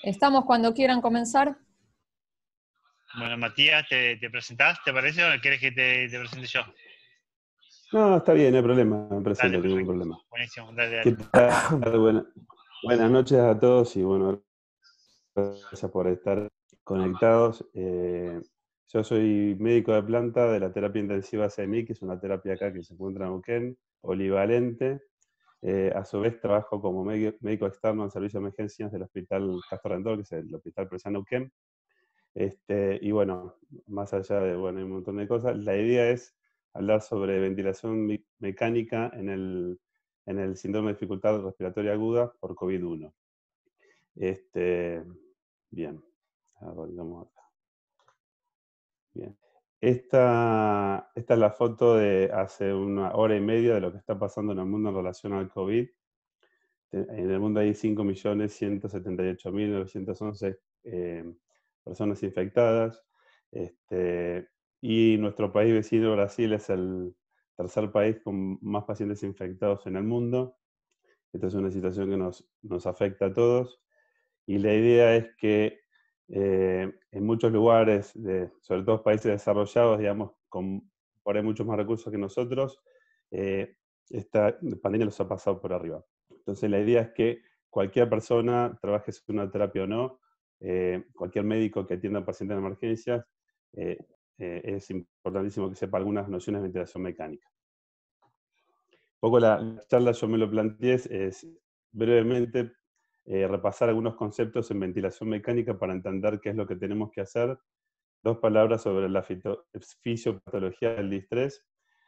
Estamos cuando quieran comenzar. Bueno, Matías, ¿te presentás, te parece, o quieres que te presente yo? No, está bien, no hay problema, me presento, Dale, ningún perfecto. problema. Buenísimo, dale, ¿Qué dale. tal? Buenas noches a todos y bueno, gracias por estar conectados. Yo soy médico de planta de la terapia intensiva CMI, que es una terapia acá que se encuentra en Neuquén, polivalente. A su vez trabajo como médico externo en servicio de emergencias del Hospital Castor Rendón, que es el Hospital Provincial Neuquén. Y bueno, más allá de hay un montón de cosas, la idea es hablar sobre ventilación mecánica en el síndrome de dificultad respiratoria aguda por COVID-1. Bien, arrancamos acá. Bien. Esta es la foto de hace una hora y media de lo que está pasando en el mundo en relación al COVID. En el mundo hay 5.178.911 personas infectadas. Y nuestro país vecino, Brasil, es el tercer país con más pacientes infectados en el mundo. Esta es una situación que nos afecta a todos. Y la idea es que en muchos lugares, sobre todo países desarrollados, digamos, con por ahí muchos más recursos que nosotros, esta pandemia los ha pasado por arriba. Entonces la idea es que cualquier persona, trabaje en una terapia o no, cualquier médico que atienda a pacientes en emergencias, es importantísimo que sepa algunas nociones de ventilación mecánica. Un poco la charla yo me lo planteé es brevemente repasar algunos conceptos en ventilación mecánica para entender qué es lo que tenemos que hacer. Dos palabras sobre la fisiopatología del distrés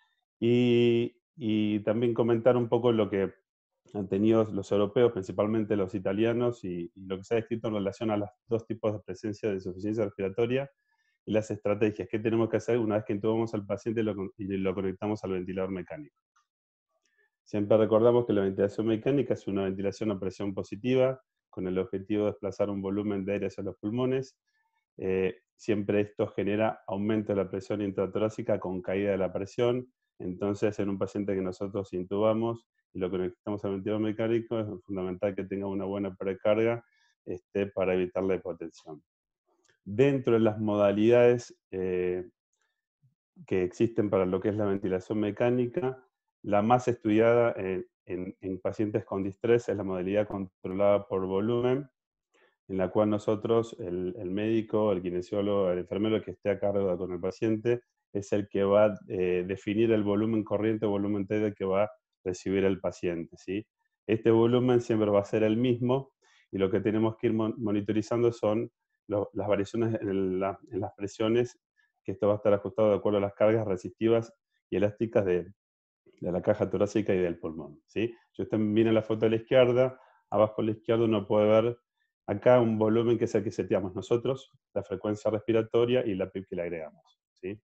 y también comentar un poco lo que han tenido los europeos, principalmente los italianos, y lo que se ha escrito en relación a los dos tipos de presencia de insuficiencia respiratoria y las estrategias. ¿Qué tenemos que hacer una vez que intubamos al paciente y lo conectamos al ventilador mecánico? Siempre recordamos que la ventilación mecánica es una ventilación a presión positiva, con el objetivo de desplazar un volumen de aire hacia los pulmones. Siempre esto genera aumento de la presión intratorácica con caída de la presión. Entonces, en un paciente que nosotros intubamos y lo conectamos al ventilador mecánico, es fundamental que tenga una buena precarga para evitar la hipotensión. Dentro de las modalidades que existen para lo que es la ventilación mecánica, la más estudiada en pacientes con distrés es la modalidad controlada por volumen, en la cual nosotros, el médico, el kinesiólogo, el enfermero que esté a cargo con el paciente, es el que va a definir el volumen corriente o volumen TD que va a recibir el paciente, ¿sí? Este volumen siempre va a ser el mismo y lo que tenemos que ir monitorizando son las variaciones en las presiones, que esto va a estar ajustado de acuerdo a las cargas resistivas y elásticas de la caja torácica y del pulmón, ¿sí? Si usted mira la foto de la izquierda, abajo a la izquierda uno puede ver acá un volumen que es el que seteamos nosotros, la frecuencia respiratoria y la PIB que le agregamos, ¿sí?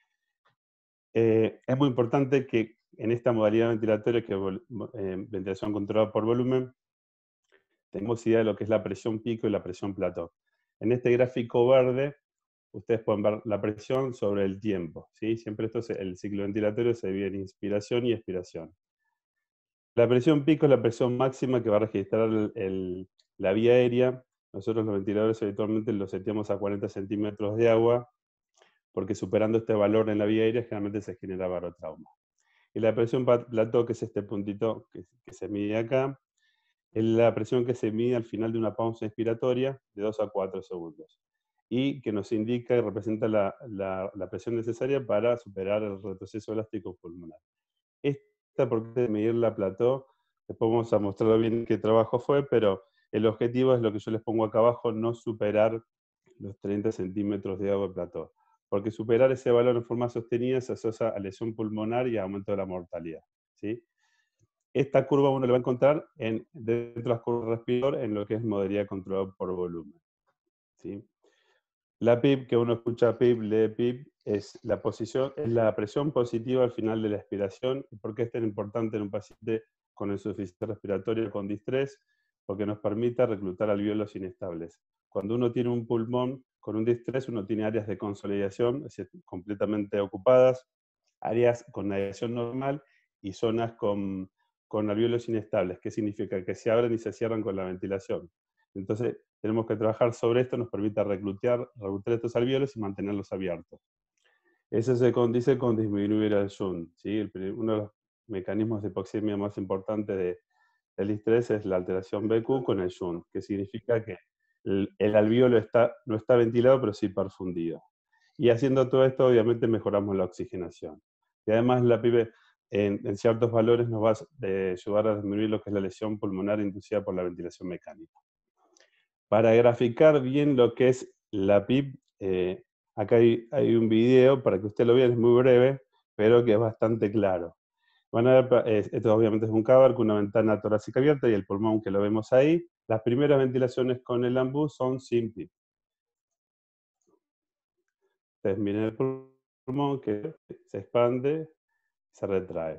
Es muy importante que en esta modalidad ventilatoria, que es ventilación controlada por volumen, tenemos idea de lo que es la presión pico y la presión plató. En este gráfico verde, ustedes pueden ver la presión sobre el tiempo, ¿sí? Siempre el ciclo ventilatorio se divide en inspiración y expiración. La presión pico es la presión máxima que va a registrar la vía aérea. Nosotros los ventiladores habitualmente los seteamos a 40 centímetros de agua, porque superando este valor en la vía aérea generalmente se genera barotrauma. Y la presión plató, que es este puntito que se mide acá, es la presión que se mide al final de una pausa inspiratoria de 2 a 4 segundos. Y que nos indica y representa la presión necesaria para superar el retroceso elástico pulmonar. Esta, porque medir la plató, después vamos a mostrar bien qué trabajo fue, pero el objetivo es lo que yo les pongo acá abajo, no superar los 30 centímetros de agua de plató. Porque superar ese valor en forma sostenida se asocia a lesión pulmonar y a aumento de la mortalidad, ¿sí? Esta curva uno la va a encontrar dentro de las curvas de respirador en lo que es modalidad controlada por volumen, ¿sí? La PIB, que uno escucha PIB, lee PIB, es la presión positiva al final de la expiración. ¿Por qué es tan importante en un paciente con insuficiencia respiratoria con distrés? Porque nos permite reclutar alvéolos inestables. Cuando uno tiene un pulmón con un distrés, uno tiene áreas de consolidación, es decir, completamente ocupadas, áreas con aireación normal y zonas con alvéolos inestables. ¿Qué significa? Que se abren y se cierran con la ventilación. Entonces, tenemos que trabajar sobre esto, nos permite reclutar estos alvéolos y mantenerlos abiertos. Eso se condice con disminuir el shunt, ¿sí? Uno de los mecanismos de hipoxemia más importantes del distrés es la alteración BQ con el shunt, que significa que el alvéolo no está ventilado, pero sí perfundido. Y haciendo todo esto, obviamente, mejoramos la oxigenación. Y además, la PIB en ciertos valores nos va a ayudar a disminuir lo que es la lesión pulmonar inducida por la ventilación mecánica. Para graficar bien lo que es la PIB, acá hay un video para que usted lo vea, es muy breve, pero que es bastante claro. Van a ver, esto obviamente es un cadáver con una ventana torácica abierta y el pulmón que lo vemos ahí. Las primeras ventilaciones con el AMBU son sin PIB. Ustedes miren el pulmón que se expande, se retrae.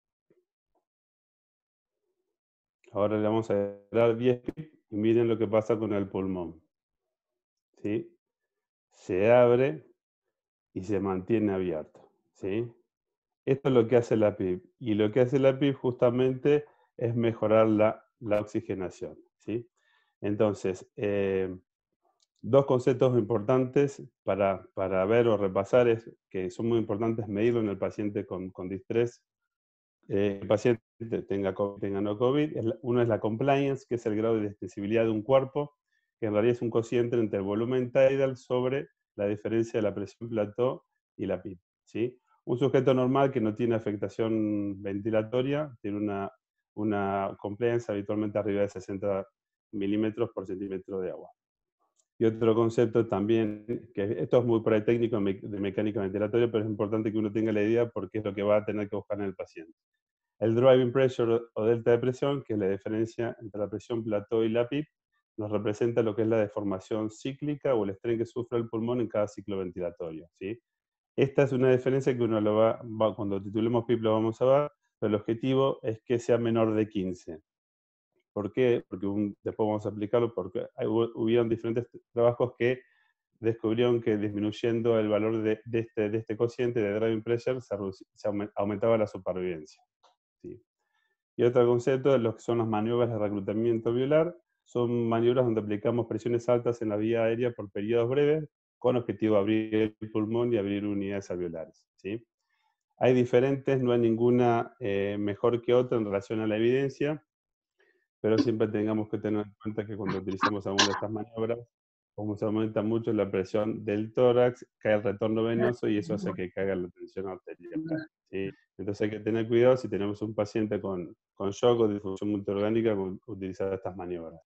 Ahora le vamos a dar 10 PIB y miren lo que pasa con el pulmón. ¿Sí? Se abre y se mantiene abierto. ¿Sí? Esto es lo que hace la PIB. Y lo que hace la PIB justamente es mejorar la oxigenación. ¿Sí? Entonces, dos conceptos importantes para ver o repasar, que son muy importantes medirlo en el paciente con distrés. El paciente tenga COVID, tenga no COVID. Uno es la compliance, que es el grado de extensibilidad de un cuerpo, que en realidad es un cociente entre el volumen tidal sobre la diferencia de la presión plató y la PIB. ¿Sí? Un sujeto normal que no tiene afectación ventilatoria tiene una compliance habitualmente arriba de 60 milímetros por centímetro de agua. Y otro concepto también, que esto es muy por ahí técnico de mecánica ventilatoria, pero es importante que uno tenga la idea porque es lo que va a tener que buscar en el paciente. El driving pressure o delta de presión, que es la diferencia entre la presión plató y la PIB, nos representa lo que es la deformación cíclica o el estrés que sufre el pulmón en cada ciclo ventilatorio. ¿Sí? Esta es una diferencia que uno cuando titulemos PIB lo vamos a ver, pero el objetivo es que sea menor de 15. ¿Por qué? Porque después vamos a explicarlo, porque hubieron diferentes trabajos que descubrieron que disminuyendo el valor de este cociente de driving pressure se aumentaba la supervivencia. ¿Sí? Y otro concepto de lo que son las maniobras de reclutamiento alveolar, son maniobras donde aplicamos presiones altas en la vía aérea por periodos breves, con objetivo de abrir el pulmón y abrir unidades alveolares. ¿Sí? Hay diferentes, no hay ninguna mejor que otra en relación a la evidencia, pero siempre tengamos que tener en cuenta que cuando utilizamos alguna de estas maniobras, como se aumenta mucho la presión del tórax, cae el retorno venoso y eso hace que caiga la tensión arterial. ¿Sí? Entonces hay que tener cuidado si tenemos un paciente con shock o disfunción multiorgánica con utilizar estas maniobras.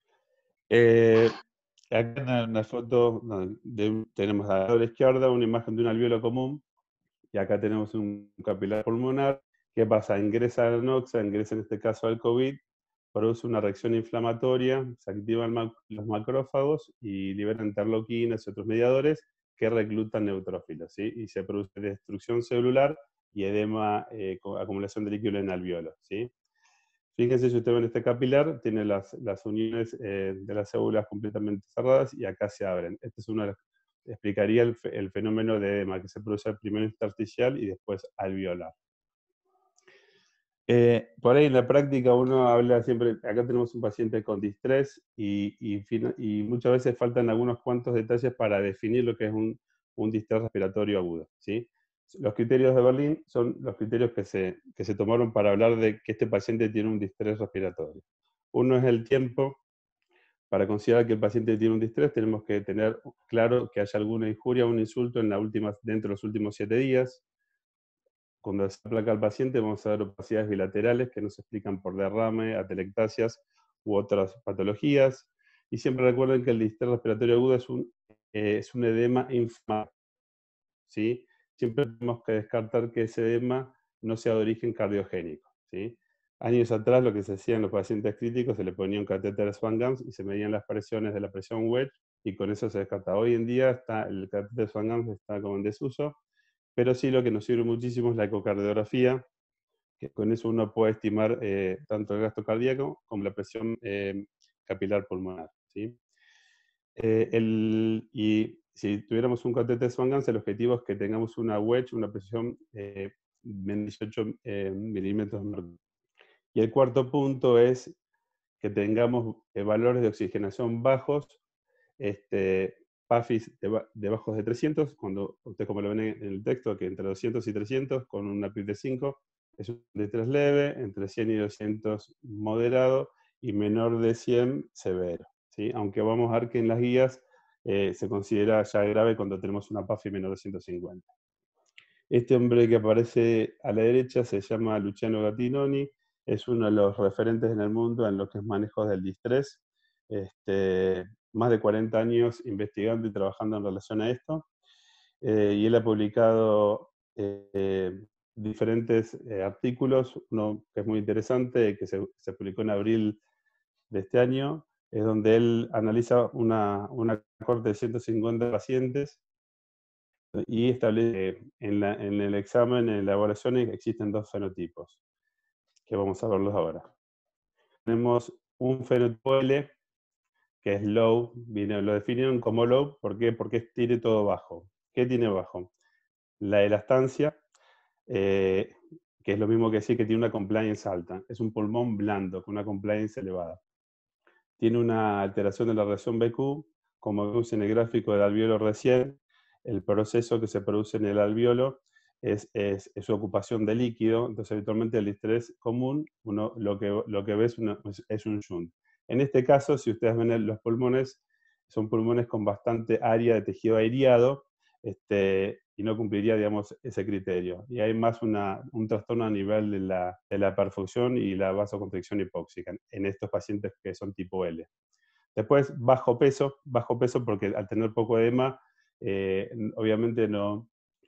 Acá en la foto tenemos a la izquierda una imagen de un alvéolo común y acá tenemos un capilar pulmonar. ¿Qué pasa? Ingresa la noxa, ingresa en este caso al COVID, produce una reacción inflamatoria, se activan los macrófagos y liberan interleuquinas y otros mediadores que reclutan neutrófilos, ¿sí? Y se produce destrucción celular y edema, acumulación de líquido en el alvéolo, ¿sí? Fíjense, si usted ve en este capilar, tiene las uniones de las células completamente cerradas y acá se abren. Este es explicaría el fenómeno de edema que se produce primero intersticial y después alveolar. Por ahí en la práctica uno habla siempre, acá tenemos un paciente con distrés y muchas veces faltan algunos cuantos detalles para definir lo que es un distrés respiratorio agudo. ¿Sí? Los criterios de Berlín son los criterios que se tomaron para hablar de que este paciente tiene un distrés respiratorio. Uno es el tiempo. Para considerar que el paciente tiene un distrés tenemos que tener claro que haya alguna injuria o un insulto dentro de los últimos 7 días. Cuando se aplaca al paciente vamos a ver opacidades bilaterales que nos explican por derrame, atelectasias u otras patologías. Y siempre recuerden que el distrés respiratorio agudo es un edema inflamatorio. ¿Sí? Siempre tenemos que descartar que ese edema no sea de origen cardiogénico. ¿Sí? Años atrás lo que se hacía en los pacientes críticos, se le ponía un catéter Swan-Ganz y se medían las presiones de la presión wedge y con eso se descartaba. Hoy en día el catéter Swan-Ganz está como en desuso, pero sí lo que nos sirve muchísimo es la ecocardiografía, que con eso uno puede estimar tanto el gasto cardíaco como la presión capilar pulmonar. ¿Sí? Y si tuviéramos un catéter Swan-Ganz, el objetivo es que tengamos una wedge, una presión de 18 milímetros de mercurio. Y el cuarto punto es que tengamos valores de oxigenación bajos, PAFIs de bajos de 300, cuando usted como lo ven en el texto, que entre 200 y 300 con una PIB de 5 es un D3 leve, entre 100 y 200 moderado y menor de 100 severo, ¿sí? Aunque vamos a ver que en las guías se considera ya grave cuando tenemos una PAFI menor de 150. Este hombre que aparece a la derecha se llama Luciano Gattinoni, es uno de los referentes en el mundo en lo que es manejo del distrés. Más de 40 años investigando y trabajando en relación a esto. Y él ha publicado diferentes artículos, uno que es muy interesante, que se publicó en abril de este año, es donde él analiza una corte de 150 pacientes y establece que en el examen, en la evaluación, existen dos fenotipos, que vamos a verlos ahora. Tenemos un fenotipo L, que es low, lo definieron como low, ¿por qué? Porque tiene todo bajo. ¿Qué tiene bajo? La elastancia, que es lo mismo que decir que tiene una compliance alta. Es un pulmón blando, con una compliance elevada. Tiene una alteración de la reacción BQ, como vemos en el gráfico del alveolo recién, el proceso que se produce en el alveolo es su ocupación de líquido, entonces habitualmente el distrés común, uno lo que ve es un shunt. En este caso, si ustedes ven los pulmones, son pulmones con bastante área de tejido aireado, y no cumpliría, digamos, ese criterio. Y hay más un trastorno a nivel de la perfusión y la vasoconstricción hipóxica en estos pacientes que son tipo L. Después, bajo peso porque al tener poco edema, obviamente no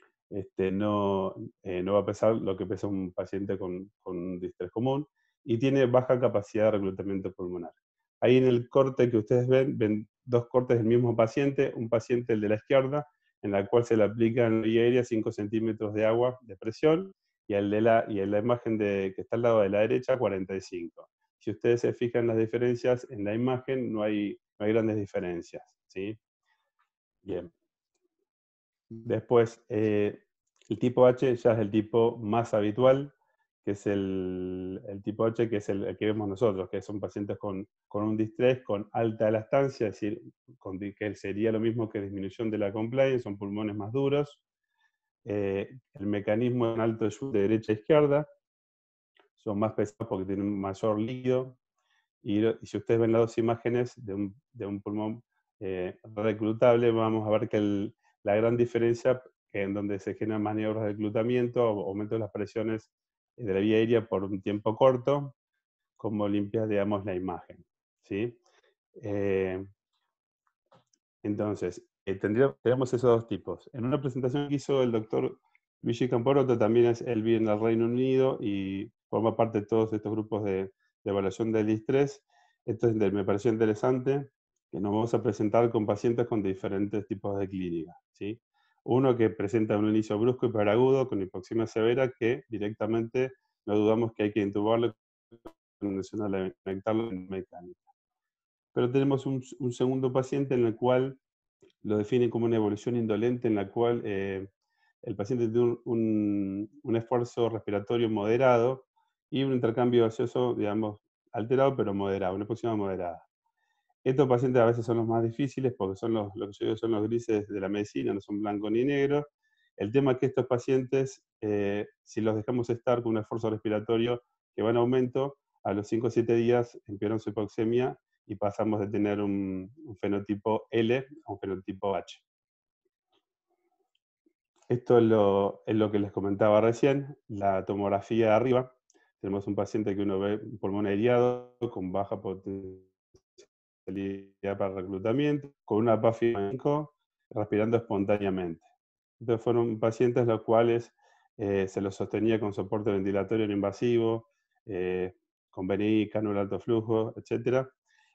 va a pesar lo que pesa un paciente con un distrés común, y tiene baja capacidad de reclutamiento pulmonar. Ahí en el corte que ustedes ven dos cortes del mismo paciente, un paciente, el de la izquierda, en la cual se le aplica en la vía aérea 5 centímetros de agua de presión, y en la imagen que está al lado de la derecha, 45. Si ustedes se fijan las diferencias en la imagen, no hay grandes diferencias, ¿sí? Bien. Después, el tipo H ya es el tipo más habitual, que es el tipo H, que es el que vemos nosotros, que son pacientes con un distrés, con alta elastancia, es decir, que sería lo mismo que disminución de la compliance, son pulmones más duros. El mecanismo en alto de derecha a izquierda, son más pesados porque tienen mayor líquido. Y si ustedes ven las dos imágenes de un pulmón reclutable, vamos a ver que la gran diferencia en donde se generan maniobras de reclutamiento, aumento de las presiones de la vía aérea por un tiempo corto, como limpias, digamos, la imagen, ¿sí? Entonces, tenemos esos dos tipos. En una presentación que hizo el doctor Luigi Camporoto, también él vive en el Reino Unido y forma parte de todos estos grupos de evaluación del distrés. Entonces, me pareció interesante que nos vamos a presentar con pacientes con diferentes tipos de clínica, ¿sí? Uno que presenta un inicio brusco y hiperagudo con hipoxemia severa, que directamente no dudamos que hay que intubarlo con conectarlo en mecánica. Pero tenemos un segundo paciente en el cual lo define como una evolución indolente en la cual el paciente tiene un esfuerzo respiratorio moderado y un intercambio gaseoso, digamos, alterado pero moderado, una hipoxemia moderada. Estos pacientes a veces son los más difíciles porque son lo que yo digo son los grises de la medicina, no son blanco ni negro. El tema es que estos pacientes, si los dejamos estar con un esfuerzo respiratorio que va en aumento, a los 5 o 7 días empeoran su hipoxemia y pasamos de tener un fenotipo L a un fenotipo H. Esto es lo que les comentaba recién, la tomografía de arriba. Tenemos un paciente que uno ve un pulmón aireado, con baja potencialidad para reclutamiento, con una PAFI 5, respirando espontáneamente. Entonces fueron pacientes los cuales se los sostenía con soporte ventilatorio no invasivo, con BNI, cánula de alto flujo, etc.,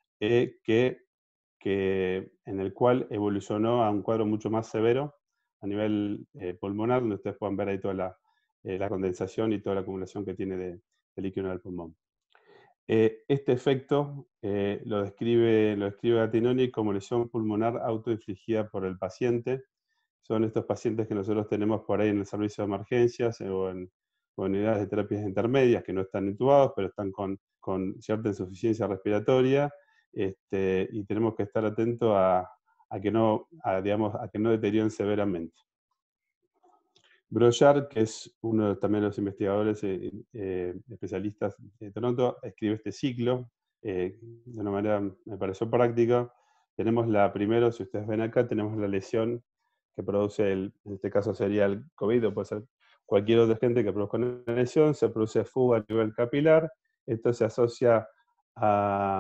en el cual evolucionó a un cuadro mucho más severo a nivel pulmonar, donde ustedes pueden ver ahí toda la condensación y toda la acumulación que tiene de líquido en el pulmón. Este efecto lo describe Gattinoni como lesión pulmonar autoinfligida por el paciente. Son estos pacientes que nosotros tenemos por ahí en el servicio de emergencias o en con unidades de terapias intermedias que no están intubados, pero están con cierta insuficiencia respiratoria, y tenemos que estar atentos a que no deterioren severamente. Brochard, que es uno también de los investigadores especialistas de Toronto, escribe este ciclo de una manera, me pareció práctica. Tenemos primero, si ustedes ven acá, tenemos la lesión que produce, en este caso sería el COVID, o puede ser cualquier otro agente que produzca una lesión, se produce fuga a nivel capilar, esto se asocia a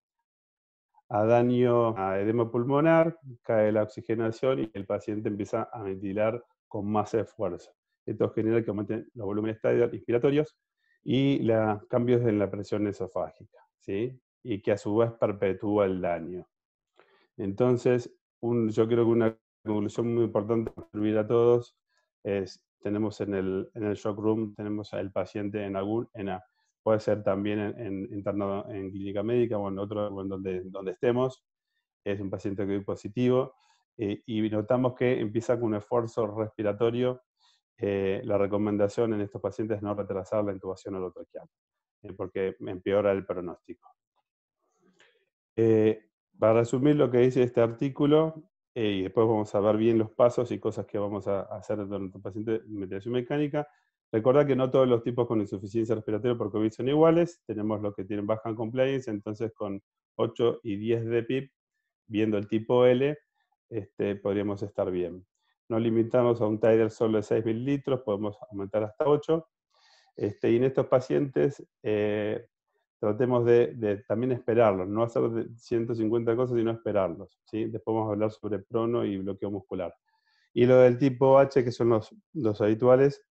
daño, a edema pulmonar, cae la oxigenación y el paciente empieza a ventilar con más esfuerzo. Esto genera que aumenten los volúmenes inspiratorios y cambios en la presión esofágica, ¿sí? Y que a su vez perpetúa el daño. Entonces, yo creo que una conclusión muy importante para servir a todos es, tenemos en el shock room, tenemos al paciente puede ser también internado en clínica médica o en otro, donde estemos, es un paciente COVID positivo, y notamos que empieza con un esfuerzo respiratorio. La recomendación en estos pacientes es no retrasar la intubación orotraqueal, porque empeora el pronóstico. Para resumir lo que dice este artículo, y después vamos a ver bien los pasos y cosas que vamos a hacer durante nuestro paciente de ventilación mecánica. Recordad que no todos los tipos con insuficiencia respiratoria por COVID son iguales. Tenemos los que tienen baja compliance, entonces con 8 y 10 de PIP, viendo el tipo L, podríamos estar bien. Nos limitamos a un titer solo de 6 mililitros, podemos aumentar hasta 8. Y en estos pacientes, tratemos de también esperarlos, no hacer 150 cosas, sino esperarlos, ¿sí? Después vamos a hablar sobre prono y bloqueo muscular. Y lo del tipo H, que son los habituales,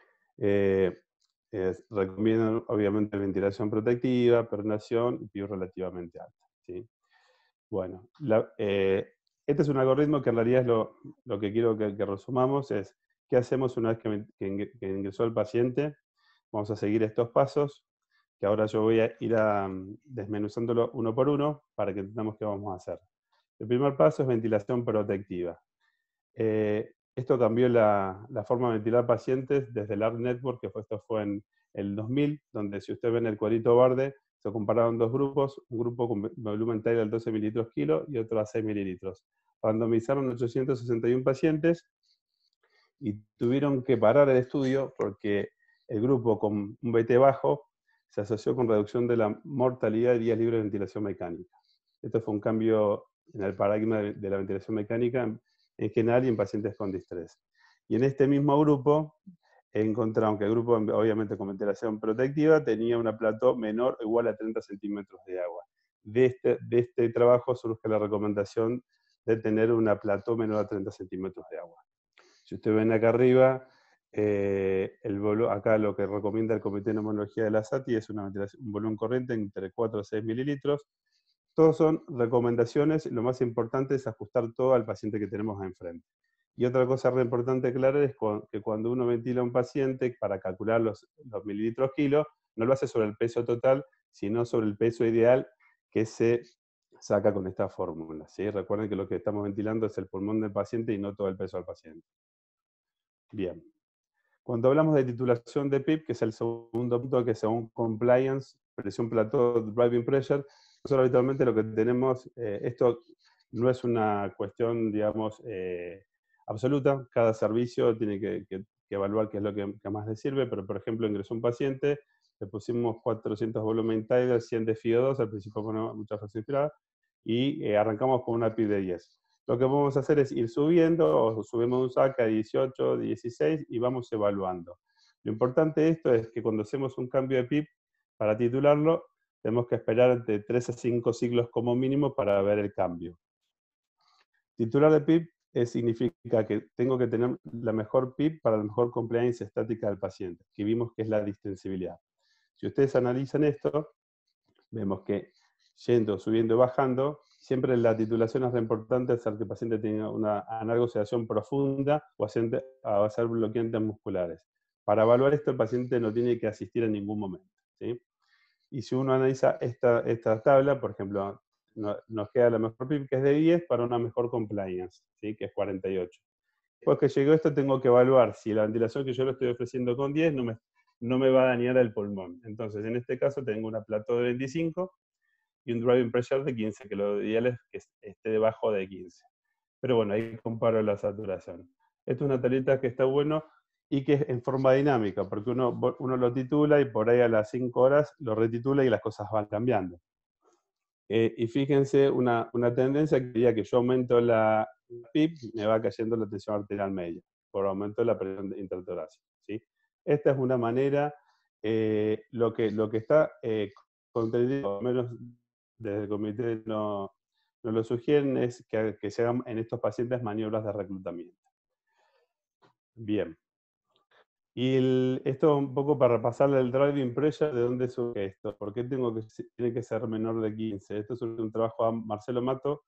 recomiendan obviamente ventilación protectiva, pronación y PIB relativamente alta, ¿sí? Bueno, este es un algoritmo que en realidad es lo que quiero que resumamos, es qué hacemos una vez que ingresó el paciente. Vamos a seguir estos pasos, que ahora yo voy a ir desmenuzándolo uno por uno para que entendamos qué vamos a hacer. El primer paso es ventilación protectiva. Esto cambió la forma de ventilar pacientes desde el ART Network, esto fue en el 2000, donde si ustedes ven el cuadrito verde, se compararon dos grupos, un grupo con volumen tidal 12 mililitros kilo y otro a 6 mililitros. Randomizaron 861 pacientes y tuvieron que parar el estudio porque el grupo con un BT bajo se asoció con reducción de la mortalidad de días libres de ventilación mecánica. Esto fue un cambio en el paradigma de la ventilación mecánica en general y en pacientes con distrés. Y en este mismo grupo encontraron que el grupo, obviamente con ventilación protectiva, tenía una plató menor o igual a 30 centímetros de agua. De este trabajo surge la recomendación de tener una plató menor a 30 centímetros de agua. Si ustedes ven acá arriba, acá lo que recomienda el Comité de Neumología de la SATI es un volumen corriente entre 4 a 6 mililitros. Todos son recomendaciones, lo más importante es ajustar todo al paciente que tenemos enfrente. Y otra cosa re importante aclarar es que cuando uno ventila a un paciente para calcular los mililitros kilo, no lo hace sobre el peso total, sino sobre el peso ideal que se saca con esta fórmula, ¿sí? Recuerden que lo que estamos ventilando es el pulmón del paciente y no todo el peso del paciente. Bien. Cuando hablamos de titulación de PIP, que es el segundo punto, que según compliance, presión plató, driving pressure, nosotros habitualmente lo que tenemos, esto no es una cuestión, digamos, absoluta. Cada servicio tiene que evaluar qué es lo que más le sirve, pero por ejemplo ingresó un paciente, le pusimos 400 volumen tidal, 100 de FIO2, al principio con mucha fracción inspirada, y arrancamos con una PIP de 10. Lo que vamos a hacer es ir subiendo, o subimos un SAC a 18, 16 y vamos evaluando. Lo importante de esto es que cuando hacemos un cambio de PIP, para titularlo, tenemos que esperar de 3 a 5 ciclos como mínimo para ver el cambio. Titular de PIP significa que tengo que tener la mejor PIP para la mejor compliance estática del paciente, que vimos que es la distensibilidad. Si ustedes analizan esto, vemos que yendo, subiendo y bajando, siempre la titulación es importante hacer que el paciente tenga una analgosedación profunda o hacer bloqueantes musculares. Para evaluar esto, el paciente no tiene que asistir en ningún momento, ¿sí? Y si uno analiza esta tabla, por ejemplo, nos queda la mejor PIP, que es de 10, para una mejor compliance, ¿sí? Que es 48. Después que llegó esto, tengo que evaluar si la ventilación que yo le estoy ofreciendo con 10 no me no me va a dañar el pulmón. Entonces, en este caso tengo una plató de 25 y un driving pressure de 15, que lo ideal es que esté debajo de 15. Pero bueno, ahí comparo la saturación. Esto es una tablita que está bueno y que es en forma dinámica, porque uno lo titula y por ahí a las 5 horas lo retitula y las cosas van cambiando. Y fíjense, una tendencia que diría que yo aumento la PIP, me va cayendo la tensión arterial media, por aumento de la presión intratorácica, ¿sí? Esta es una manera, lo que está contenido, al menos desde el comité no lo sugieren, es que se hagan en estos pacientes maniobras de reclutamiento. Bien. Y esto un poco para repasarle el driving pressure, ¿de dónde surge esto? ¿Por qué tiene que ser menor de 15? Esto es un trabajo de Marcelo Mato,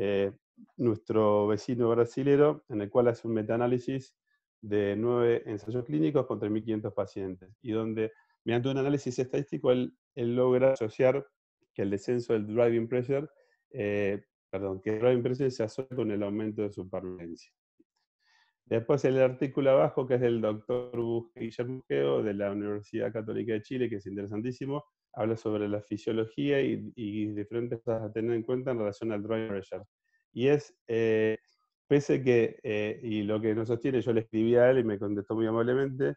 nuestro vecino brasilero, en el cual hace un metaanálisis de 9 ensayos clínicos con 3.500 pacientes, y donde, mediante un análisis estadístico, él logra asociar que el descenso del driving pressure, que el driving pressure se asocia con el aumento de supervivencia. Después el artículo abajo, que es del doctor Guillermo Bugeo, de la Universidad Católica de Chile, que es interesantísimo, habla sobre la fisiología y diferentes cosas a tener en cuenta en relación al driving pressure. Y es, pese que, y lo que nos sostiene, yo le escribí a él y me contestó muy amablemente,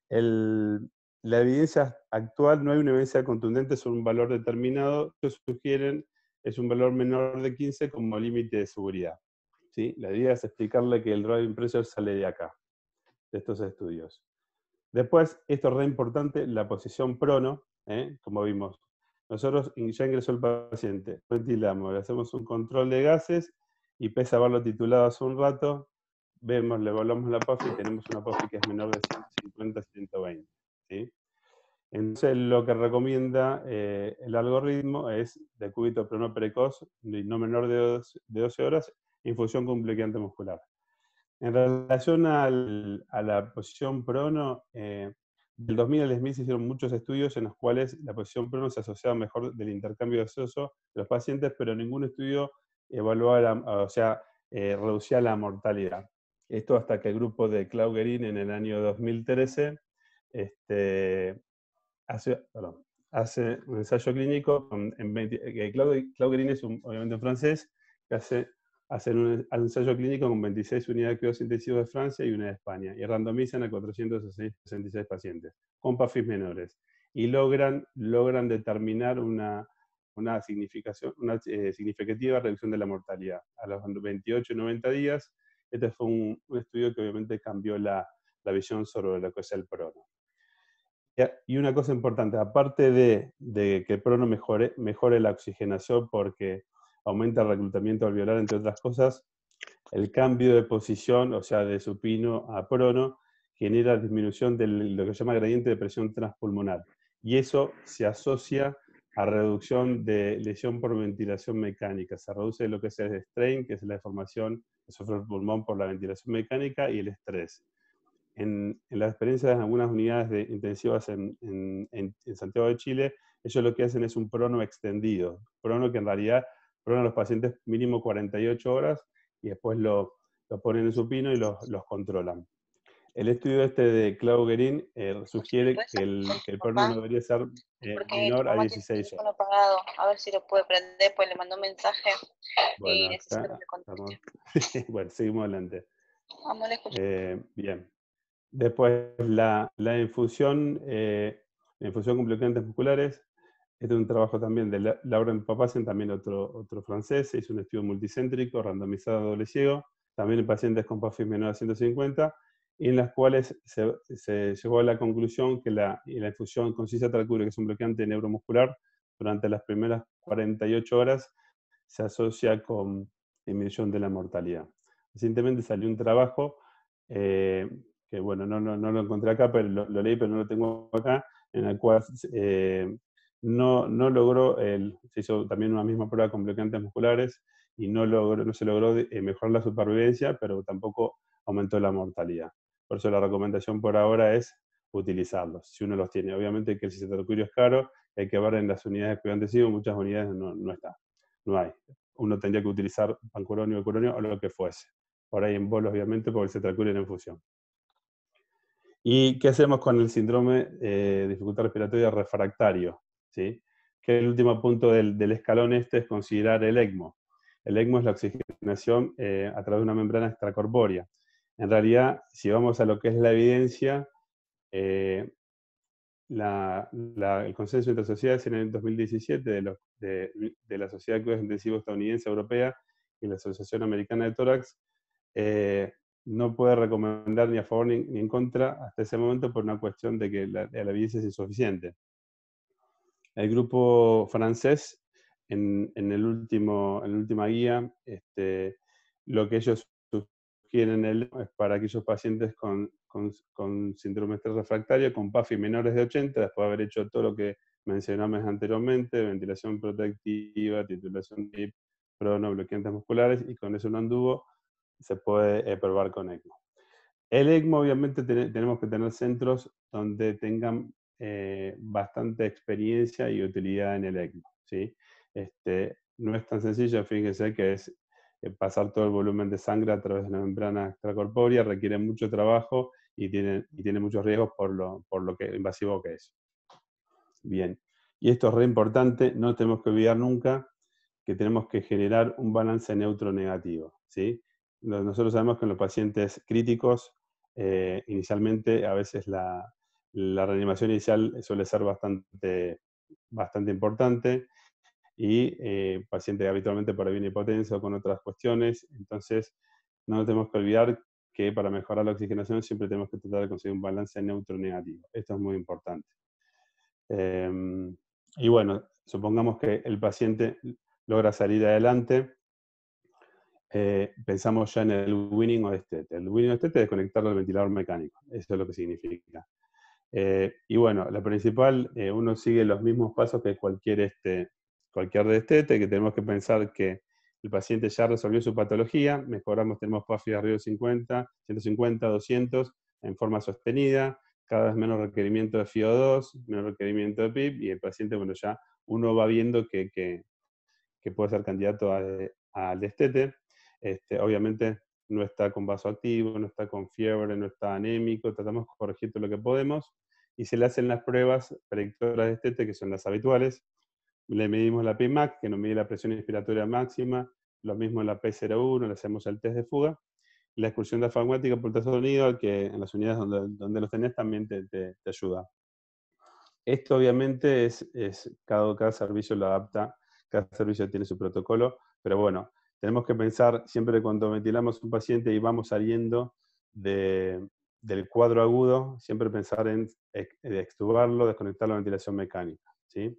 la evidencia actual, no hay una evidencia contundente sobre un valor determinado, que sugieren es un valor menor de 15 como límite de seguridad. ¿Sí? La idea es explicarle que el driving pressure sale de acá, de estos estudios. Después, esto es re importante, la posición prono, como vimos. Nosotros ya ingresó el paciente, ventilamos, le hacemos un control de gases y pese a haberlo titulado hace un rato, le evaluamos la PAFI y tenemos una PAFI que es menor de 150 a 120. ¿Sí? Entonces, lo que recomienda el algoritmo es decúbito prono precoz, no menor de 12 horas, infusión con bloqueante muscular. En relación a la posición prono, del 2000 al 2000 se hicieron muchos estudios en los cuales la posición prono se asociaba mejor del intercambio gaseoso de los pacientes, pero ningún estudio evaluaba, reducía la mortalidad. Esto hasta que el grupo de Claude Guérin en el año 2013 hace un ensayo clínico Claude Guérin es obviamente un francés que hace un ensayo clínico con 26 unidades de cuidados intensivos de Francia y una de España, y randomizan a 466 pacientes con PAFIs menores, y logran determinar una significativa reducción de la mortalidad a los 28 y 90 días. Este fue un estudio que obviamente cambió la visión sobre lo que es el prono. Y una cosa importante, aparte de que el prono mejore la oxigenación porque aumenta el reclutamiento alveolar, entre otras cosas, el cambio de posición, o sea, de supino a prono, genera disminución de lo que se llama gradiente de presión transpulmonar. Y eso se asocia a reducción de lesión por ventilación mecánica. Se reduce lo que es el strain, que es la deformación que sufre el pulmón por la ventilación mecánica, y el estrés. En la experiencia de algunas unidades intensivas en Santiago de Chile, ellos lo que hacen es un prono extendido. Prono que en realidad prono a los pacientes mínimo 48 horas y después lo ponen en supino y los controlan. El estudio de Claude Guérin sugiere que el prono no debería ser menor a 16 horas. Apagado. A ver si lo puede prender, pues le mandó un mensaje bueno, y necesito que me conteste. Bueno, seguimos adelante. Vamos, le escucho. Bien. Después la infusión con bloqueantes musculares. Este es un trabajo también de Laurent Papazian, también otro francés. Se hizo un estudio multicéntrico, randomizado a doble ciego, también en pacientes con PAFIs menor a 150, y en las cuales se llegó a la conclusión que la infusión con cisatracuro, que es un bloqueante neuromuscular, durante las primeras 48 horas se asocia con disminución de la mortalidad. Recientemente salió un trabajo que bueno, no lo encontré acá, pero lo leí, pero no lo tengo acá, en el cual no logró, se hizo también una misma prueba con bloqueantes musculares y no se logró mejorar la supervivencia, pero tampoco aumentó la mortalidad. Por eso la recomendación por ahora es utilizarlos, si uno los tiene. Obviamente que el cisatracuro es caro, hay que ver en las unidades de cuidado intensivo, muchas unidades no está, no hay. Uno tendría que utilizar pancuronio, ecuronio o lo que fuese. Por ahí en bolos, obviamente, porque el cisatracuro era en infusión. ¿Y qué hacemos con el síndrome de dificultad respiratoria refractario? ¿Sí? Que el último punto del escalón este es considerar el ECMO. El ECMO es la oxigenación a través de una membrana extracorpórea. En realidad, si vamos a lo que es la evidencia, el consenso entre sociedades en el 2017 de la Sociedad de Cuidados Intensivos Estadounidense Europea y la Asociación Americana de Tórax, no puede recomendar ni a favor ni en contra hasta ese momento por una cuestión de que la evidencia es insuficiente. El grupo francés, en la última guía, lo que ellos sugieren es para aquellos pacientes con síndrome de estrés refractario, con PAFI menores de 80, después de haber hecho todo lo que mencionamos anteriormente, ventilación protectiva, titulación de bloqueantes musculares, y con eso no anduvo, se puede probar con ECMO. El ECMO, obviamente, tenemos que tener centros donde tengan bastante experiencia y utilidad en el ECMO, ¿sí? No es tan sencillo, fíjense que es pasar todo el volumen de sangre a través de una membrana extracorpórea, requiere mucho trabajo y tiene muchos riesgos por lo invasivo que es. Bien, y esto es re importante, no tenemos que olvidar nunca que tenemos que generar un balance neutro-negativo, ¿sí? Nosotros sabemos que en los pacientes críticos, inicialmente, a veces la reanimación inicial suele ser bastante importante, y paciente habitualmente por bien hipotenso o con otras cuestiones. Entonces, no nos tenemos que olvidar que para mejorar la oxigenación siempre tenemos que tratar de conseguir un balance neutro-negativo. Esto es muy importante. Y bueno, supongamos que el paciente logra salir adelante. Pensamos ya en el weaning o destete. El weaning o destete es desconectarlo del ventilador mecánico. Eso es lo que significa. Y bueno, la principal, uno sigue los mismos pasos que cualquier destete, que tenemos que pensar que el paciente ya resolvió su patología, mejoramos, tenemos PAFI arriba de 50, 150, 200, en forma sostenida, cada vez menos requerimiento de FiO2, menos requerimiento de PIB, y el paciente, bueno, ya uno va viendo que puede ser candidato al destete. Obviamente no está con vasoactivo, no está con fiebre, no está anémico, tratamos de corregir todo lo que podemos, y se le hacen las pruebas predictoras de destete, que son las habituales. Le medimos la PMAC, que nos mide la presión inspiratoria máxima, lo mismo en la P01, le hacemos el test de fuga, la excursión diafragmática por ultrasonido, que en las unidades donde los tenés también te ayuda. Esto obviamente cada servicio lo adapta, cada servicio tiene su protocolo, pero bueno, tenemos que pensar siempre cuando ventilamos un paciente y vamos saliendo del cuadro agudo, siempre pensar en extubarlo, desconectar la ventilación mecánica, ¿sí?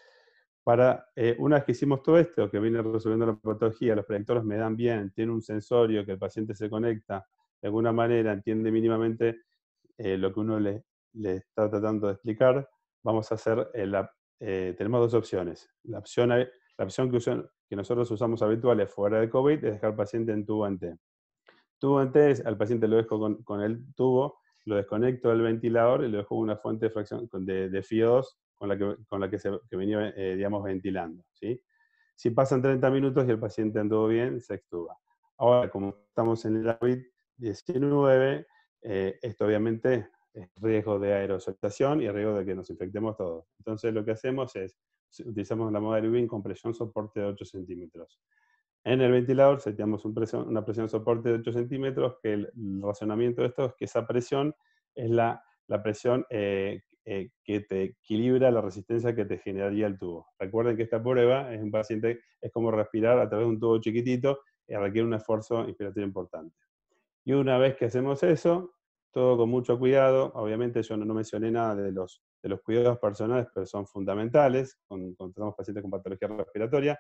Una vez que hicimos todo esto, que viene resolviendo la patología, los predictores me dan bien, tiene un sensorio que el paciente se conecta, de alguna manera entiende mínimamente lo que uno le está tratando de explicar, vamos a hacer, tenemos dos opciones. La opción que nosotros usamos habituales fuera de COVID es dejar al paciente en tubo en T. Tubo en T es, al paciente lo dejo con el tubo, lo desconecto del ventilador y lo dejo con una fuente de fracción de FiO2 con la que venía, digamos, ventilando, ¿sí? Si pasan 30 minutos y el paciente anduvo bien, se extuba. Ahora, como estamos en el COVID-19, esto obviamente es riesgo de aerosolización y riesgo de que nos infectemos todos. Entonces lo que hacemos es, utilizamos la modalidad UBIN con presión soporte de 8 centímetros. En el ventilador seteamos una presión soporte de 8 centímetros, que el razonamiento de esto es que esa presión es la presión que te equilibra la resistencia que te generaría el tubo. Recuerden que esta prueba es un paciente, es como respirar a través de un tubo chiquitito y requiere un esfuerzo inspiratorio importante. Y una vez que hacemos eso, todo con mucho cuidado, obviamente yo no mencioné nada de los cuidados personales, pero son fundamentales, cuando tenemos pacientes con patología respiratoria,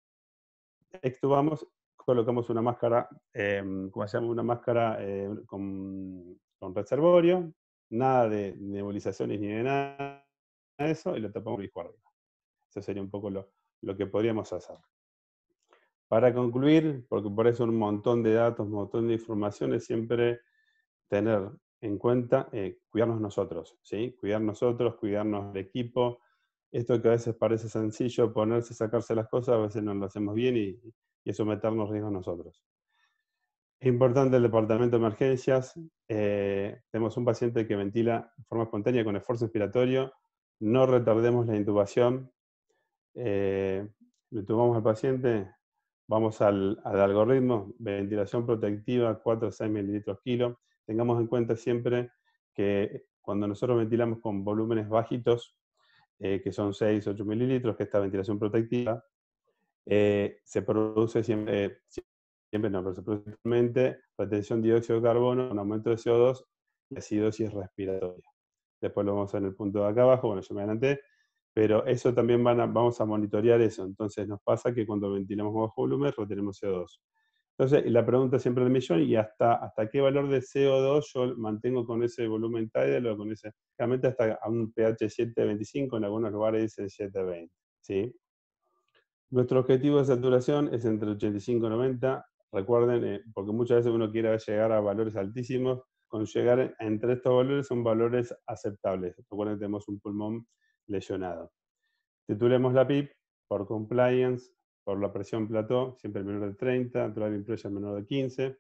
extubamos, colocamos una máscara, ¿cómo se llama? Una máscara con reservorio, nada de nebulizaciones ni de nada de eso, y lo tapamos por arriba. Eso sería un poco lo que podríamos hacer. Para concluir, porque por eso un montón de datos, un montón de informaciones, siempre tener en cuenta cuidarnos nosotros, ¿sí? Cuidar nosotros, cuidarnos del equipo. Esto que a veces parece sencillo, ponerse, sacarse las cosas, a veces no lo hacemos bien y someternos riesgos nosotros. Es importante el departamento de emergencias. Tenemos un paciente que ventila de forma espontánea con esfuerzo inspiratorio. No retardemos la intubación. Le intubamos al paciente. Vamos al algoritmo, ventilación protectiva, 4 o 6 mililitros kilo. Tengamos en cuenta siempre que cuando nosotros ventilamos con volúmenes bajitos, que son 6 o 8 mililitros, que es esta ventilación protectiva, se produce siempre no, pero se produce simplemente retención de dióxido de carbono, un aumento de CO2 y acidosis respiratoria. Después lo vamos a ver en el punto de acá abajo, bueno, yo me adelanté, pero eso también vamos a monitorear eso. Entonces nos pasa que cuando ventilamos bajo volumen retenemos CO2. Entonces, la pregunta siempre del millón, ¿y hasta qué valor de CO2 yo mantengo con ese volumen tidal o con ese? Realmente hasta a un pH 7.25, en algunos lugares dice 7.20, ¿sí? Nuestro objetivo de saturación es entre 85 y 90. Recuerden, porque muchas veces uno quiere llegar a valores altísimos, con llegar entre estos valores son valores aceptables. Recuerden que tenemos un pulmón lesionado. Titulemos la PIP por compliance, por la presión plató, siempre menor de 30, driving pressure menor de 15.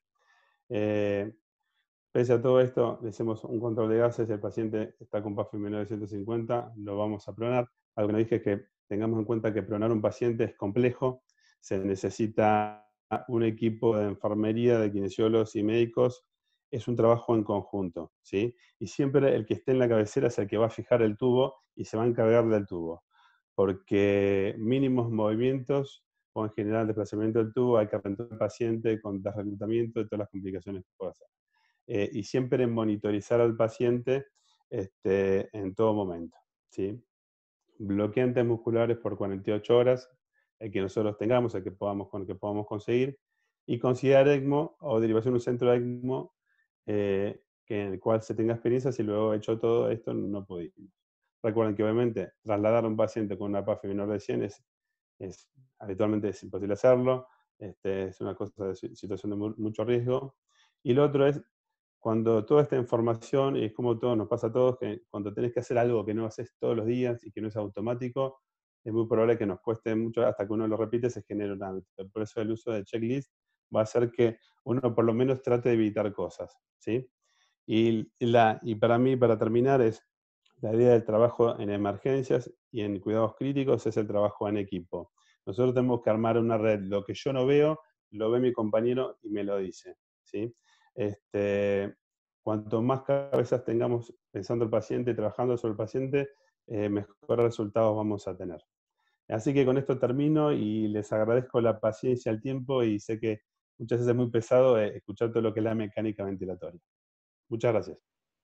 Pese a todo esto, le hacemos un control de gases, el paciente está con PAFI menor de 150, lo vamos a pronar. Algo que nos dije es que tengamos en cuenta que pronar un paciente es complejo, se necesita un equipo de enfermería, de kinesiólogos y médicos, es un trabajo en conjunto, ¿sí? Y siempre el que esté en la cabecera es el que va a fijar el tubo y se va a encargar del tubo, porque mínimos movimientos pueden generar desplazamiento del tubo, hay que rentar al paciente con desreclutamiento y todas las complicaciones que puede hacer. Y siempre monitorizar al paciente en todo momento, ¿sí? Bloqueantes musculares por 48 horas, el que nosotros tengamos, el que podamos conseguir, y considerar ECMO o derivación de un centro de ECMO que en el cual se tenga experiencia. Si luego he hecho todo esto, no pudimos. Recuerden que obviamente trasladar a un paciente con una PAFI menor de 100 habitualmente es imposible hacerlo, es una cosa de situación de mucho riesgo. Y lo otro es, cuando toda esta información, y es como todo nos pasa a todos, que cuando tenés que hacer algo que no haces todos los días y que no es automático, es muy probable que nos cueste mucho, hasta que uno lo repite, se genera un hábito. Por eso el uso de checklist va a hacer que uno por lo menos trate de evitar cosas, ¿sí? Y para mí, para terminar, es la idea del trabajo en emergencias y en cuidados críticos es el trabajo en equipo. Nosotros tenemos que armar una red. Lo que yo no veo, lo ve mi compañero y me lo dice, ¿sí? Cuanto más cabezas tengamos pensando el paciente, trabajando sobre el paciente, mejores resultados vamos a tener. Así que con esto termino y les agradezco la paciencia, el tiempo, y sé que muchas veces es muy pesado escuchar todo lo que es la mecánica ventilatoria. Muchas gracias.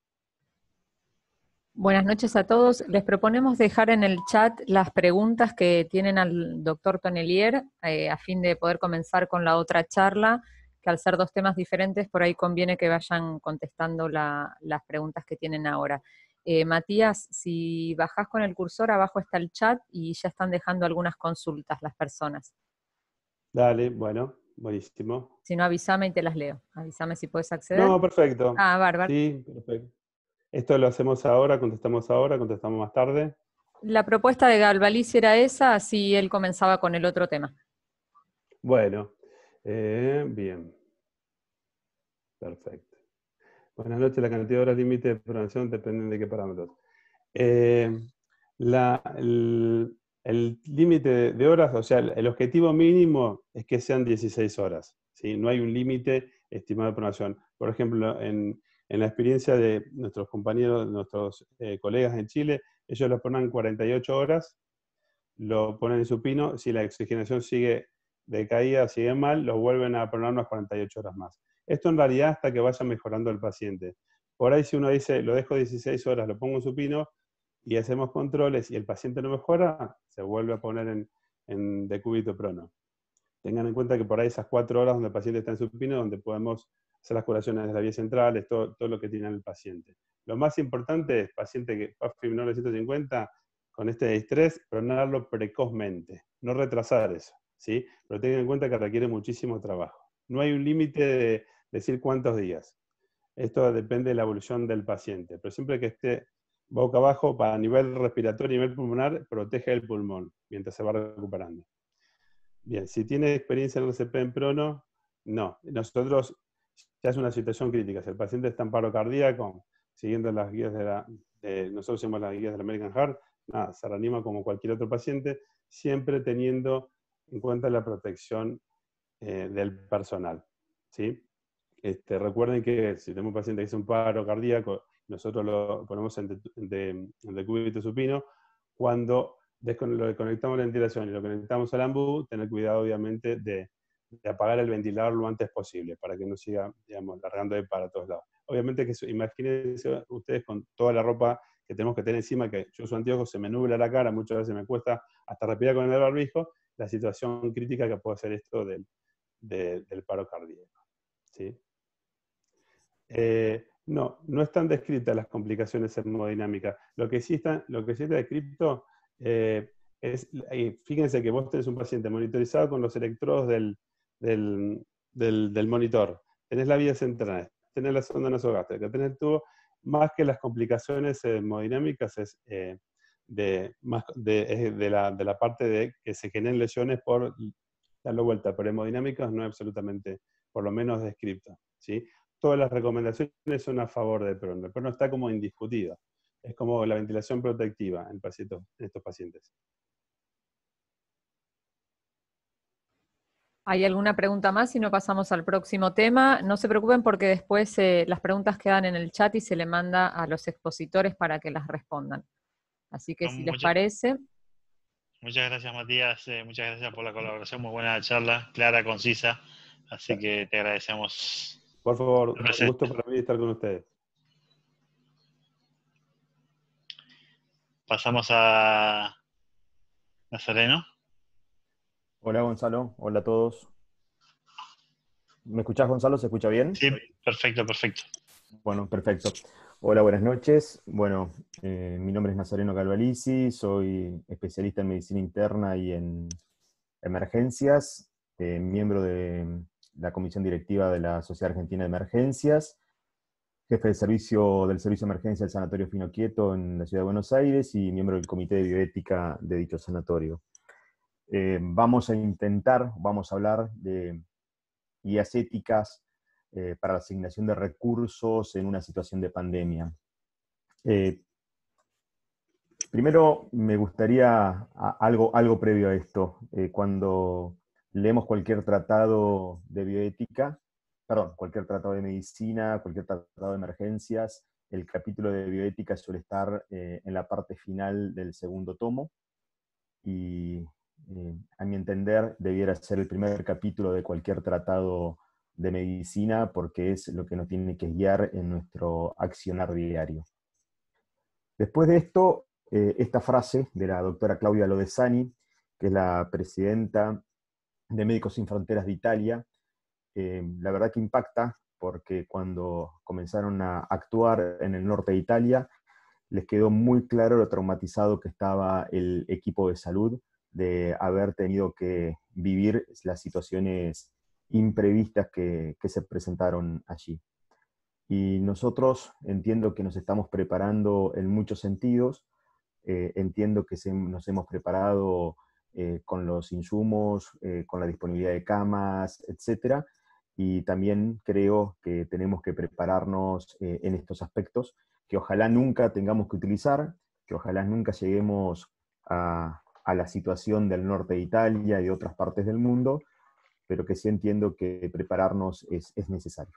Buenas noches a todos. Les proponemos dejar en el chat las preguntas que tienen al doctor Tonnelier a fin de poder comenzar con la otra charla, que al ser dos temas diferentes, por ahí conviene que vayan contestando las preguntas que tienen ahora. Matías, si bajás con el cursor, abajo está el chat y ya están dejando algunas consultas las personas. Dale, bueno, buenísimo. Si no, avísame y te las leo. Avísame si puedes acceder. No, perfecto. Ah, bárbaro. Sí, perfecto. Esto lo hacemos ahora, contestamos más tarde. La propuesta de Galvalici era esa, así él comenzaba con el otro tema. Bueno, bien. Perfecto. Buenas noches. La cantidad de horas límite de programación depende de qué parámetros. El límite de horas, o sea, el objetivo mínimo es que sean 16 horas, ¿sí? No hay un límite estimado de programación. Por ejemplo, en la experiencia de nuestros compañeros, nuestros colegas en Chile, ellos lo ponen 48 horas, lo ponen en supino, si la oxigenación sigue decaída, sigue mal, lo vuelven a poner unas 48 horas más. Esto en realidad hasta que vaya mejorando el paciente. Por ahí si uno dice, lo dejo 16 horas, lo pongo en supino, y hacemos controles y el paciente no mejora, se vuelve a poner en decúbito prono. Tengan en cuenta que por ahí esas 4 horas donde el paciente está en supino, donde podemos hacer las curaciones de las vías centrales, todo lo que tiene el paciente. Lo más importante es, paciente que PAFI menor de 150, con este estrés, pronarlo precozmente, no retrasar eso, ¿sí? Pero tengan en cuenta que requiere muchísimo trabajo. No hay un límite de decir cuántos días. Esto depende de la evolución del paciente, pero siempre que esté boca abajo, para nivel respiratorio y nivel pulmonar, protege el pulmón mientras se va recuperando. Bien, si tiene experiencia en RCP en prono, no. Nosotros ya es una situación crítica. Si el paciente está en paro cardíaco, siguiendo las guías nosotros hacemos las guías del American Heart, nada, se reanima como cualquier otro paciente, siempre teniendo en cuenta la protección del personal, ¿sí? Recuerden que si tenemos un paciente que es un paro cardíaco, nosotros lo ponemos en decúbito supino, cuando lo conectamos a la ventilación y lo conectamos al AMBU, tener cuidado obviamente de apagar el ventilador lo antes posible, para que no siga, digamos, largando ahí para todos lados. Obviamente que imagínense ustedes con toda la ropa que tenemos que tener encima, que yo uso anteojos, se me nubla la cara, muchas veces me cuesta hasta respirar con el barbijo, la situación crítica que puede ser esto del paro cardíaco, ¿sí? No están descritas las complicaciones hemodinámicas. Lo que sí está descrito fíjense que vos tenés un paciente monitorizado con los electrodos del monitor. Tenés la vía central, tenés la sonda nasogástrica, tenés el tubo. Más que las complicaciones hemodinámicas es de la parte de que se generen lesiones por darle vuelta, pero hemodinámicas no es absolutamente, por lo menos descripto, ¿sí? Todas las recomendaciones son a favor del PRON. El PRON está como indiscutido. Es como la ventilación protectiva en estos pacientes. ¿Hay alguna pregunta más? Si no, pasamos al próximo tema. No se preocupen porque después las preguntas quedan en el chat y se le manda a los expositores para que las respondan. Así que si les parece... Muchas gracias, Matías. Muchas gracias por la colaboración. Muy buena charla, clara, concisa. Así que te agradecemos. Por favor, un gusto para mí estar con ustedes. Pasamos a Nazareno. Hola, Gonzalo. Hola a todos. ¿Me escuchás, Gonzalo? ¿Se escucha bien? Sí, perfecto, perfecto. Bueno, perfecto. Hola, buenas noches. Bueno, mi nombre es Nazareno Calvalici, soy especialista en medicina interna y en emergencias, miembro de la comisión directiva de la Sociedad Argentina de Emergencias, jefe del servicio de emergencia del Sanatorio Fino Quieto en la Ciudad de Buenos Aires y miembro del Comité de Bioética de dicho sanatorio. Vamos a hablar de guías éticas para la asignación de recursos en una situación de pandemia. Primero me gustaría algo previo a esto. Cuando leemos cualquier tratado de bioética, cualquier tratado de medicina, cualquier tratado de emergencias, el capítulo de bioética suele estar en la parte final del segundo tomo, y a mi entender debiera ser el primer capítulo de cualquier tratado de medicina, porque es lo que nos tiene que guiar en nuestro accionar diario. Después de esto, esta frase de la doctora Claudia Lodesani, que es la presidenta de Médicos Sin Fronteras de Italia, la verdad que impacta, porque cuando comenzaron a actuar en el norte de Italia, les quedó muy claro lo traumatizado que estaba el equipo de salud de haber tenido que vivir las situaciones imprevistas que se presentaron allí. Y nosotros entiendo que nos estamos preparando en muchos sentidos. Entiendo que nos hemos preparado con los insumos, con la disponibilidad de camas, etc. Y también creo que tenemos que prepararnos en estos aspectos, que ojalá nunca tengamos que utilizar, que ojalá nunca lleguemos a la situación del norte de Italia y de otras partes del mundo, pero que sí entiendo que prepararnos es necesario.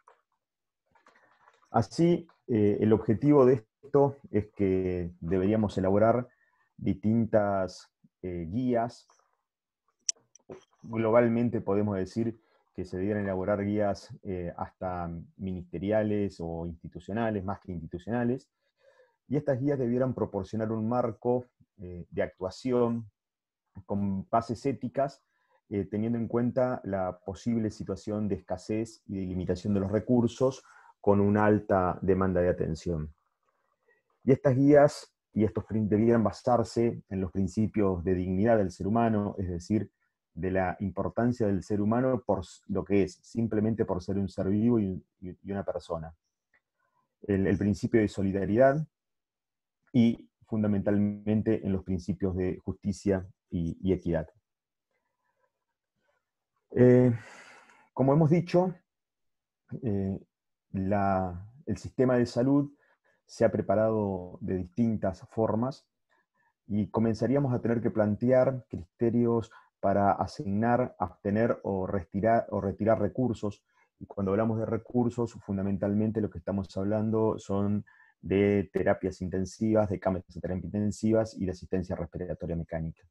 Así, el objetivo de esto es que deberíamos elaborar distintas guías. Globalmente podemos decir que se debieran elaborar guías hasta ministeriales o institucionales, más que institucionales, y estas guías debieran proporcionar un marco de actuación con bases éticas, teniendo en cuenta la posible situación de escasez y de limitación de los recursos con una alta demanda de atención. Y estas guías y estos debieran basarse en los principios de dignidad del ser humano, es decir, de la importancia del ser humano por lo que es, simplemente por ser un ser vivo y una persona. El principio de solidaridad y fundamentalmente en los principios de justicia y equidad. Como hemos dicho, el sistema de salud se ha preparado de distintas formas y comenzaríamos a tener que plantear criterios para asignar, obtener o retirar recursos. Y cuando hablamos de recursos, fundamentalmente lo que estamos hablando son de terapias intensivas, de camas de terapia intensivas y de asistencia respiratoria mecánica.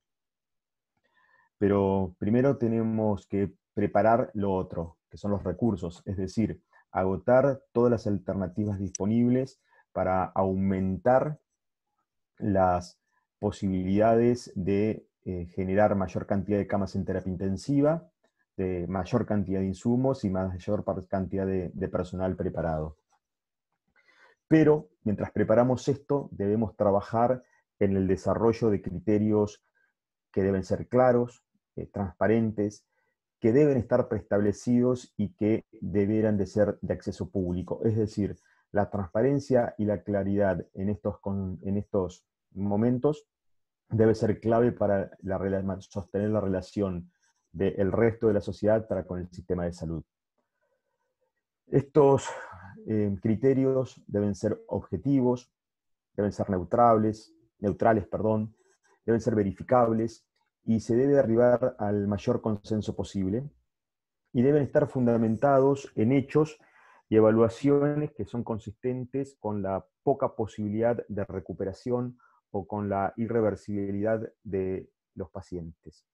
Pero primero tenemos que preparar lo otro, que son los recursos, es decir, agotar todas las alternativas disponibles para aumentar las posibilidades de generar mayor cantidad de camas en terapia intensiva, de mayor cantidad de insumos y mayor cantidad de personal preparado. Pero mientras preparamos esto, debemos trabajar en el desarrollo de criterios que deben ser claros, transparentes, que deben estar preestablecidos y que deberán de ser de acceso público. Es decir, la transparencia y la claridad en estos momentos debe ser clave para sostener la relación del resto de la sociedad para con el sistema de salud. Estos criterios deben ser objetivos, deben ser neutrales, deben ser verificables y se debe arribar al mayor consenso posible y deben estar fundamentados en hechos y evaluaciones que son consistentes con la poca posibilidad de recuperación o con la irreversibilidad de los pacientes.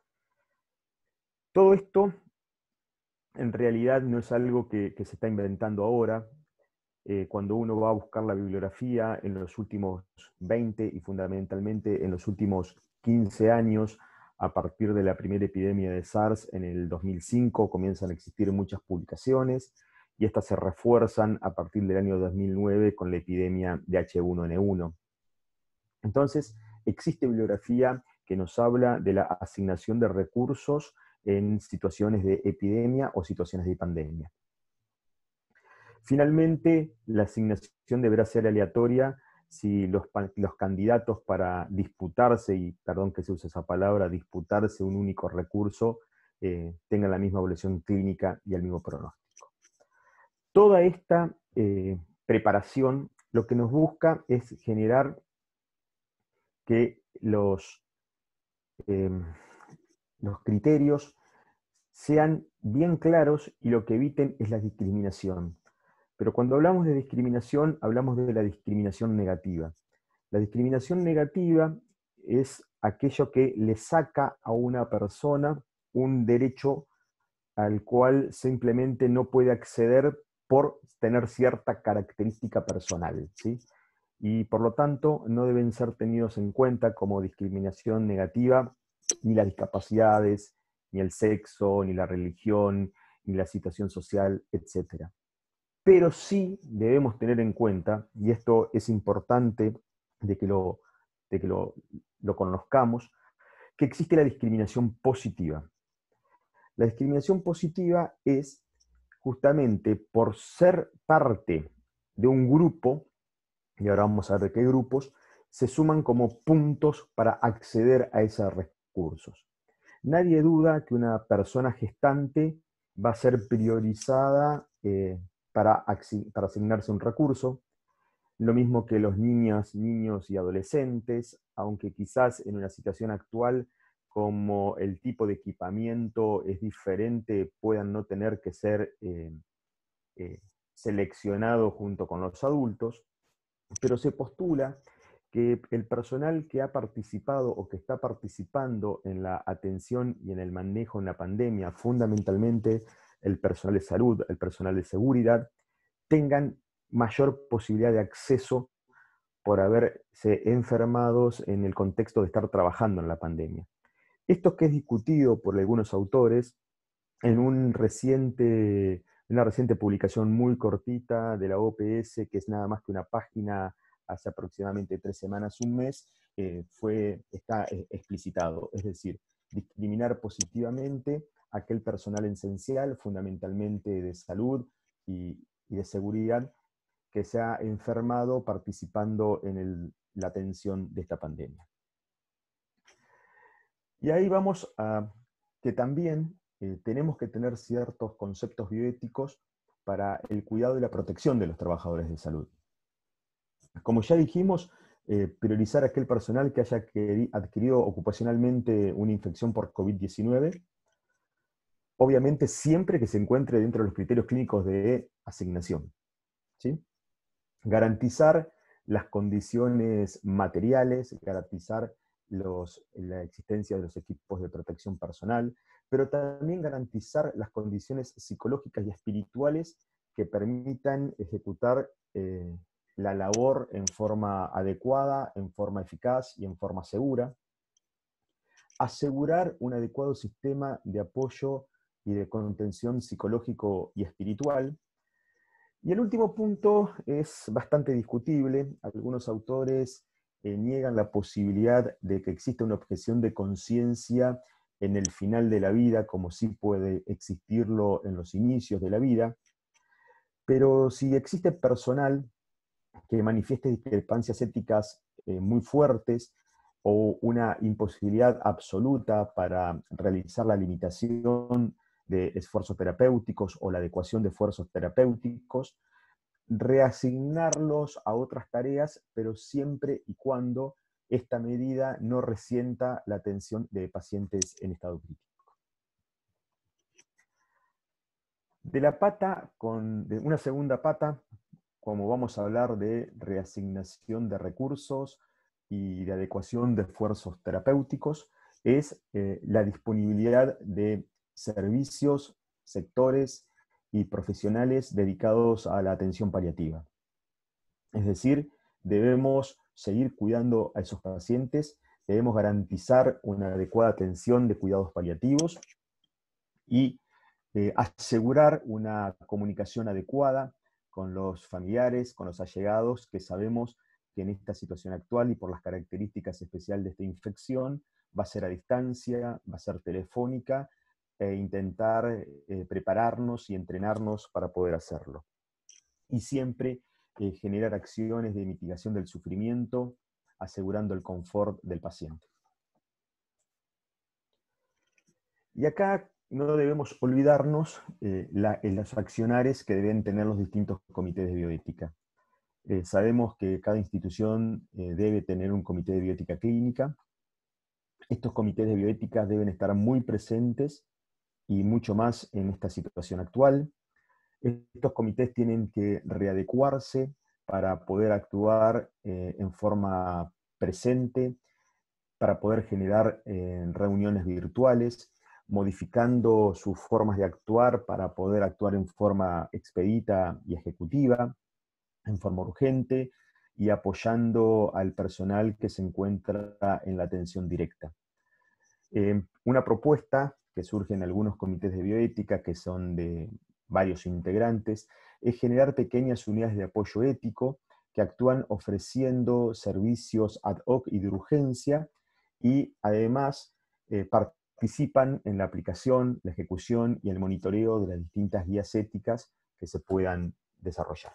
Todo esto en realidad no es algo que se está inventando ahora. Cuando uno va a buscar la bibliografía en los últimos 20 y fundamentalmente en los últimos 15 años, a partir de la primera epidemia de SARS en el 2005, comienzan a existir muchas publicaciones y estas se refuerzan a partir del año 2009 con la epidemia de H1N1. Entonces, existe bibliografía que nos habla de la asignación de recursos en situaciones de epidemia o situaciones de pandemia. Finalmente, la asignación deberá ser aleatoria si los candidatos para disputarse, y perdón que se use esa palabra, disputarse un único recurso, tengan la misma evaluación clínica y el mismo pronóstico. Toda esta preparación lo que nos busca es generar que los criterios sean bien claros y lo que eviten es la discriminación. Pero cuando hablamos de discriminación, hablamos de la discriminación negativa. La discriminación negativa es aquello que le saca a una persona un derecho al cual simplemente no puede acceder por tener cierta característica personal, ¿sí? Y por lo tanto no deben ser tenidos en cuenta como discriminación negativa ni las discapacidades, ni el sexo, ni la religión, ni la situación social, etc. Pero sí debemos tener en cuenta, y esto es importante de que lo conozcamos, que existe la discriminación positiva. La discriminación positiva es justamente por ser parte de un grupo, y ahora vamos a ver qué grupos, se suman como puntos para acceder a esos recursos. Nadie duda que una persona gestante va a ser priorizada para asignarse un recurso, lo mismo que los niños y adolescentes, aunque quizás en una situación actual, como el tipo de equipamiento es diferente, puedan no tener que ser seleccionados junto con los adultos, pero se postula que el personal que ha participado o que está participando en la atención y en el manejo en la pandemia, fundamentalmente el personal de salud, el personal de seguridad, tengan mayor posibilidad de acceso por haberse enfermados en el contexto de estar trabajando en la pandemia. Esto que es discutido por algunos autores en una reciente publicación muy cortita de la OPS, que es nada más que una página hace aproximadamente 3 semanas, un mes, está explicitado. Es decir, discriminar positivamente a aquel personal esencial, fundamentalmente de salud y de seguridad, que se ha enfermado participando en la atención de esta pandemia. Y ahí vamos a que también tenemos que tener ciertos conceptos bioéticos para el cuidado y la protección de los trabajadores de salud. Como ya dijimos, priorizar a aquel personal que haya adquirido ocupacionalmente una infección por COVID-19, obviamente siempre que se encuentre dentro de los criterios clínicos de asignación, ¿sí? Garantizar las condiciones materiales, garantizar la existencia de los equipos de protección personal, pero también garantizar las condiciones psicológicas y espirituales que permitan ejecutar la labor en forma adecuada, en forma eficaz y en forma segura. Asegurar un adecuado sistema de apoyo y de contención psicológico y espiritual. Y el último punto es bastante discutible. Algunos autores niegan la posibilidad de que exista una objeción de conciencia en el final de la vida, como sí puede existirlo en los inicios de la vida. Pero si existe personal que manifieste discrepancias éticas muy fuertes o una imposibilidad absoluta para realizar la limitación de esfuerzos terapéuticos o la adecuación de esfuerzos terapéuticos, reasignarlos a otras tareas, pero siempre y cuando esta medida no resienta la atención de pacientes en estado crítico. De una segunda pata, como vamos a hablar de reasignación de recursos y de adecuación de esfuerzos terapéuticos, es la disponibilidad de servicios, sectores y profesionales dedicados a la atención paliativa. Es decir, debemos seguir cuidando a esos pacientes, debemos garantizar una adecuada atención de cuidados paliativos y asegurar una comunicación adecuada con los familiares, con los allegados, que sabemos que en esta situación actual y por las características especiales de esta infección, va a ser a distancia, va a ser telefónica, e intentar prepararnos y entrenarnos para poder hacerlo. Y siempre generar acciones de mitigación del sufrimiento, asegurando el confort del paciente. Y acá no debemos olvidarnos los accionares que deben tener los distintos comités de bioética. Sabemos que cada institución debe tener un comité de bioética clínica. Estos comités de bioética deben estar muy presentes y mucho más en esta situación actual. Estos comités tienen que readecuarse para poder actuar en forma presente, para poder generar reuniones virtuales, modificando sus formas de actuar para poder actuar en forma expedita y ejecutiva, en forma urgente, y apoyando al personal que se encuentra en la atención directa. Una propuesta que surge en algunos comités de bioética, que son de varios integrantes, es generar pequeñas unidades de apoyo ético que actúan ofreciendo servicios ad hoc y de urgencia, y además participan en la aplicación, la ejecución y el monitoreo de las distintas guías éticas que se puedan desarrollar.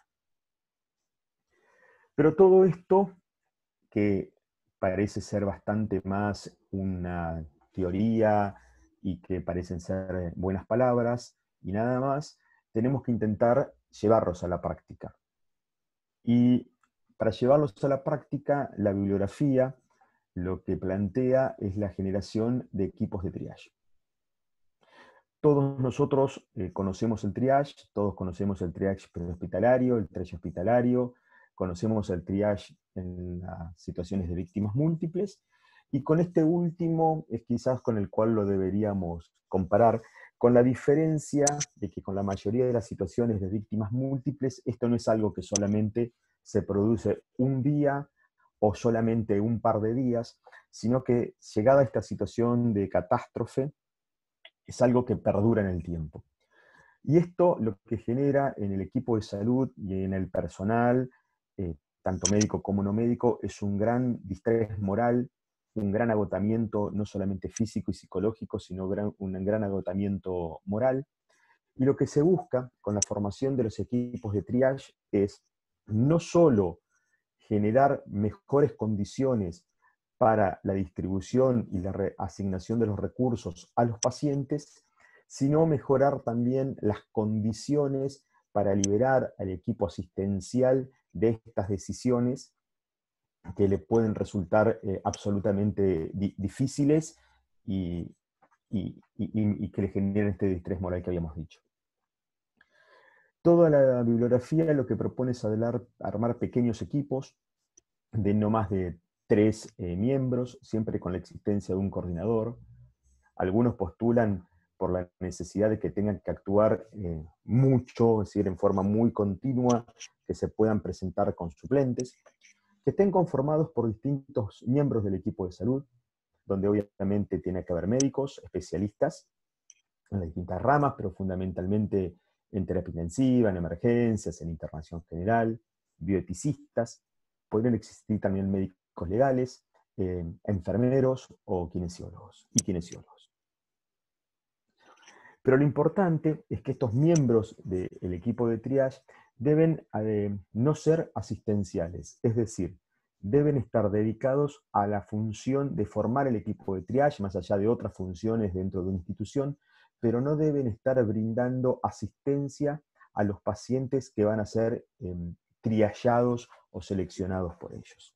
Pero todo esto, que parece ser bastante más una teoría y que parecen ser buenas palabras y nada más, tenemos que intentar llevarlos a la práctica. Y para llevarlos a la práctica, la bibliografía lo que plantea es la generación de equipos de triage. Todos nosotros conocemos el triage, todos conocemos el triage prehospitalario, el triage hospitalario, conocemos el triage en las situaciones de víctimas múltiples, y con este último es quizás con el cual lo deberíamos comparar, con la diferencia de que con la mayoría de las situaciones de víctimas múltiples, esto no es algo que solamente se produce un día o solamente un par de días, sino que llegada a esta situación de catástrofe, es algo que perdura en el tiempo. Y esto lo que genera en el equipo de salud y en el personal, tanto médico como no médico, es un gran distrés moral, un gran agotamiento, no solamente físico y psicológico, sino un gran agotamiento moral. Y lo que se busca con la formación de los equipos de triage es no solo generar mejores condiciones para la distribución y la reasignación de los recursos a los pacientes, sino mejorar también las condiciones para liberar al equipo asistencial de estas decisiones que le pueden resultar absolutamente difíciles y que le generen este distrés moral que habíamos dicho. Toda la bibliografía lo que propone es armar pequeños equipos de no más de 3 miembros, siempre con la existencia de un coordinador. Algunos postulan por la necesidad de que tengan que actuar mucho, es decir, en forma muy continua, que se puedan presentar con suplentes, que estén conformados por distintos miembros del equipo de salud, donde obviamente tiene que haber médicos, especialistas en las distintas ramas, pero fundamentalmente en terapia intensiva, en emergencias, en internación general, bioeticistas, podrían existir también médicos legales, enfermeros o kinesiólogos y kinesiólogos. Pero lo importante es que estos miembros del equipo de triage deben no ser asistenciales, es decir, deben estar dedicados a la función de formar el equipo de triage, más allá de otras funciones dentro de una institución, pero no deben estar brindando asistencia a los pacientes que van a ser triallados o seleccionados por ellos.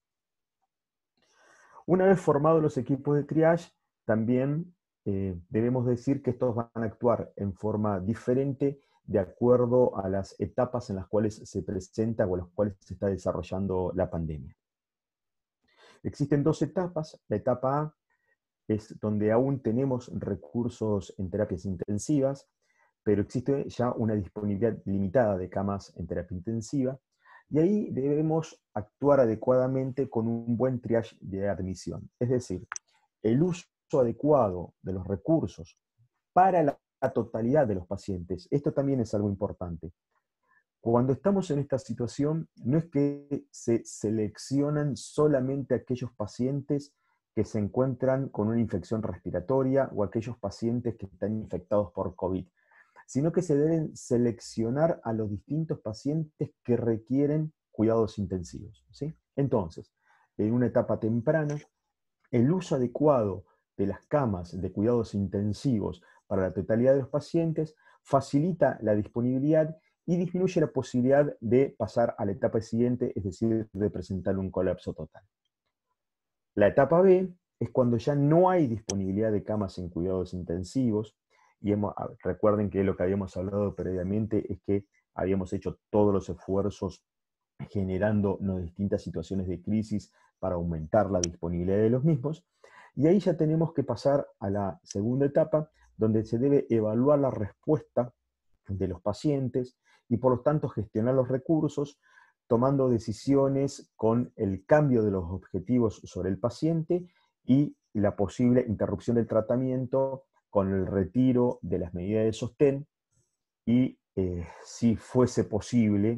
Una vez formados los equipos de triage, también debemos decir que estos van a actuar en forma diferente de acuerdo a las etapas en las cuales se presenta o en las cuales se está desarrollando la pandemia. Existen 2 etapas. La etapa A es donde aún tenemos recursos en terapias intensivas, pero existe ya una disponibilidad limitada de camas en terapia intensiva, y ahí debemos actuar adecuadamente con un buen triage de admisión. Es decir, el uso adecuado de los recursos para la totalidad de los pacientes. Esto también es algo importante. Cuando estamos en esta situación, no es que se seleccionan solamente aquellos pacientes que se encuentran con una infección respiratoria o aquellos pacientes que están infectados por COVID, sino que se deben seleccionar a los distintos pacientes que requieren cuidados intensivos, ¿sí? Entonces, en una etapa temprana, el uso adecuado de las camas de cuidados intensivos para la totalidad de los pacientes facilita la disponibilidad y disminuye la posibilidad de pasar a la etapa siguiente, es decir, de presentar un colapso total. La etapa B es cuando ya no hay disponibilidad de camas en cuidados intensivos, y recuerden que lo que habíamos hablado previamente es que habíamos hecho todos los esfuerzos generando distintas situaciones de crisis para aumentar la disponibilidad de los mismos, y ahí ya tenemos que pasar a la segunda etapa, donde se debe evaluar la respuesta de los pacientes y por lo tanto gestionar los recursos, tomando decisiones con el cambio de los objetivos sobre el paciente y la posible interrupción del tratamiento con el retiro de las medidas de sostén y, si fuese posible,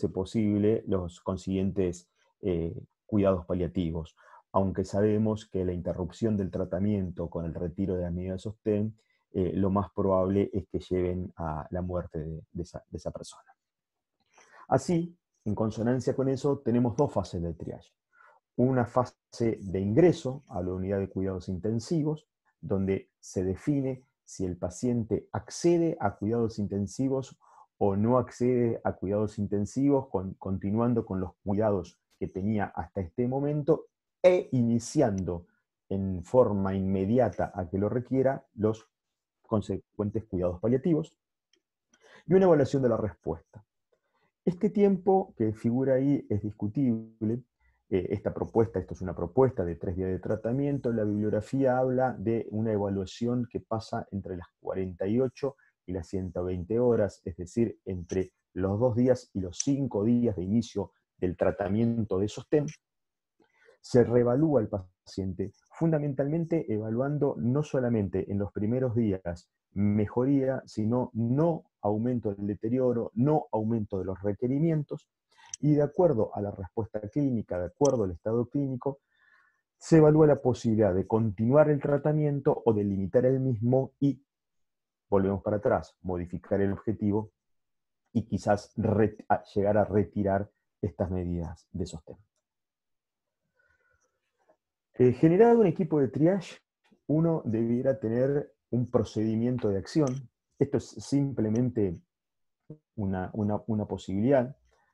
los consiguientes cuidados paliativos, aunque sabemos que la interrupción del tratamiento con el retiro de las medidas de sostén, lo más probable es que lleven a la muerte de esa persona. Así, en consonancia con eso, tenemos 2 fases de triage. Una fase de ingreso a la unidad de cuidados intensivos, donde se define si el paciente accede a cuidados intensivos o no accede a cuidados intensivos, continuando con los cuidados que tenía hasta este momento e iniciando en forma inmediata a que lo requiera los consecuentes cuidados paliativos, y una evaluación de la respuesta. Este tiempo que figura ahí es discutible. Esto es una propuesta de 3 días de tratamiento. La bibliografía habla de una evaluación que pasa entre las 48 y las 120 horas, es decir, entre los 2 días y los 5 días de inicio del tratamiento de sostén. Se reevalúa el paciente, fundamentalmente evaluando no solamente en los primeros días mejoría, sino no aumento del deterioro, no aumento de los requerimientos, y de acuerdo a la respuesta clínica, de acuerdo al estado clínico, se evalúa la posibilidad de continuar el tratamiento o de limitar el mismo y, volvemos para atrás, modificar el objetivo y quizás llegar a retirar estas medidas de sostén. Generado un equipo de triage, uno debiera tener un procedimiento de acción. Esto es simplemente una posibilidad.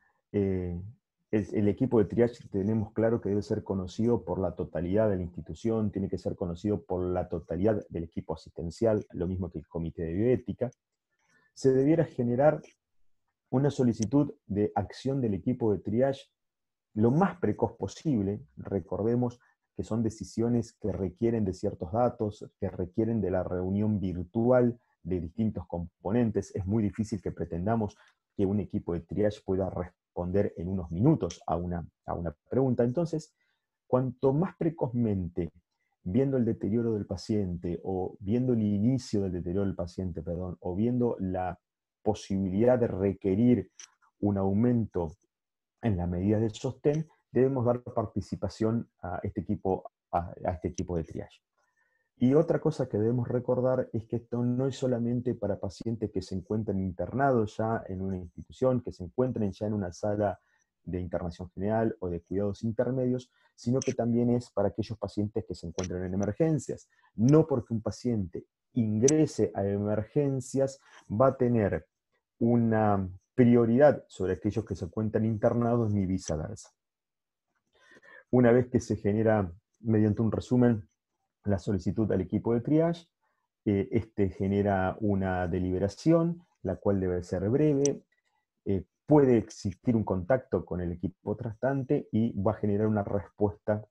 El equipo de triage tenemos claro que debe ser conocido por la totalidad de la institución, tiene que ser conocido por la totalidad del equipo asistencial, lo mismo que el comité de bioética. Se debiera generar una solicitud de acción del equipo de triage lo más precoz posible. Recordemos que son decisiones que requieren de ciertos datos, que requieren de la reunión virtual de distintos componentes. Es muy difícil que pretendamos que un equipo de triage pueda responder en unos minutos a una pregunta. Entonces, cuanto más precozmente, viendo el deterioro del paciente, o viendo el inicio del deterioro del paciente, perdón, o viendo la posibilidad de requerir un aumento en la medida del sostén, debemos dar participación a este equipo de triage. Y otra cosa que debemos recordar es que esto no es solamente para pacientes que se encuentran internados ya en una institución, que se encuentren ya en una sala de internación general o de cuidados intermedios, sino que también es para aquellos pacientes que se encuentran en emergencias. No porque un paciente ingrese a emergencias va a tener una prioridad sobre aquellos que se encuentran internados, ni viceversa. Una vez que se genera, mediante un resumen, la solicitud al equipo de triage, este genera una deliberación, la cual debe ser breve, puede existir un contacto con el equipo tratante y va a generar una respuesta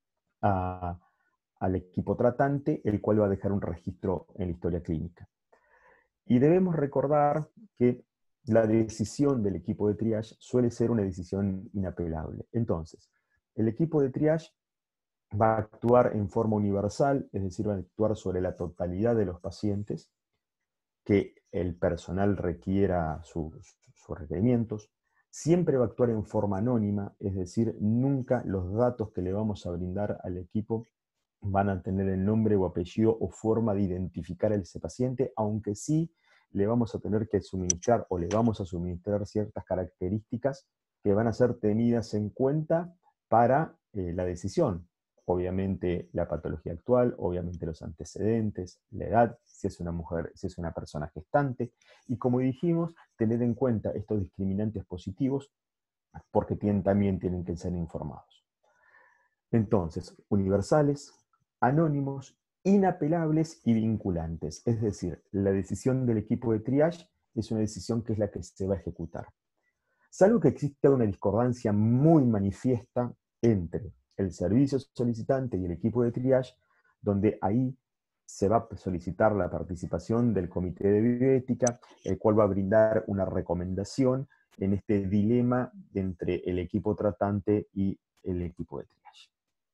al equipo tratante, el cual va a dejar un registro en la historia clínica. Y debemos recordar que la decisión del equipo de triage suele ser una decisión inapelable. Entonces, el equipo de triage va a actuar en forma universal, es decir, va a actuar sobre la totalidad de los pacientes que el personal requiera sus requerimientos. Siempre va a actuar en forma anónima, es decir, nunca los datos que le vamos a brindar al equipo van a tener el nombre o apellido o forma de identificar a ese paciente, aunque sí le vamos a tener que suministrar o le vamos a suministrar ciertas características que van a ser tenidas en cuenta para la decisión. Obviamente la patología actual, obviamente los antecedentes, la edad, si es una mujer, si es una persona gestante, y como dijimos, tener en cuenta estos discriminantes positivos porque también tienen que ser informados. Entonces, universales, anónimos, inapelables y vinculantes. Es decir, la decisión del equipo de triage es una decisión que es la que se va a ejecutar. Salvo que exista una discordancia muy manifiesta entre el servicio solicitante y el equipo de triage, donde ahí se va a solicitar la participación del comité de bioética, el cual va a brindar una recomendación en este dilema entre el equipo tratante y el equipo de triage.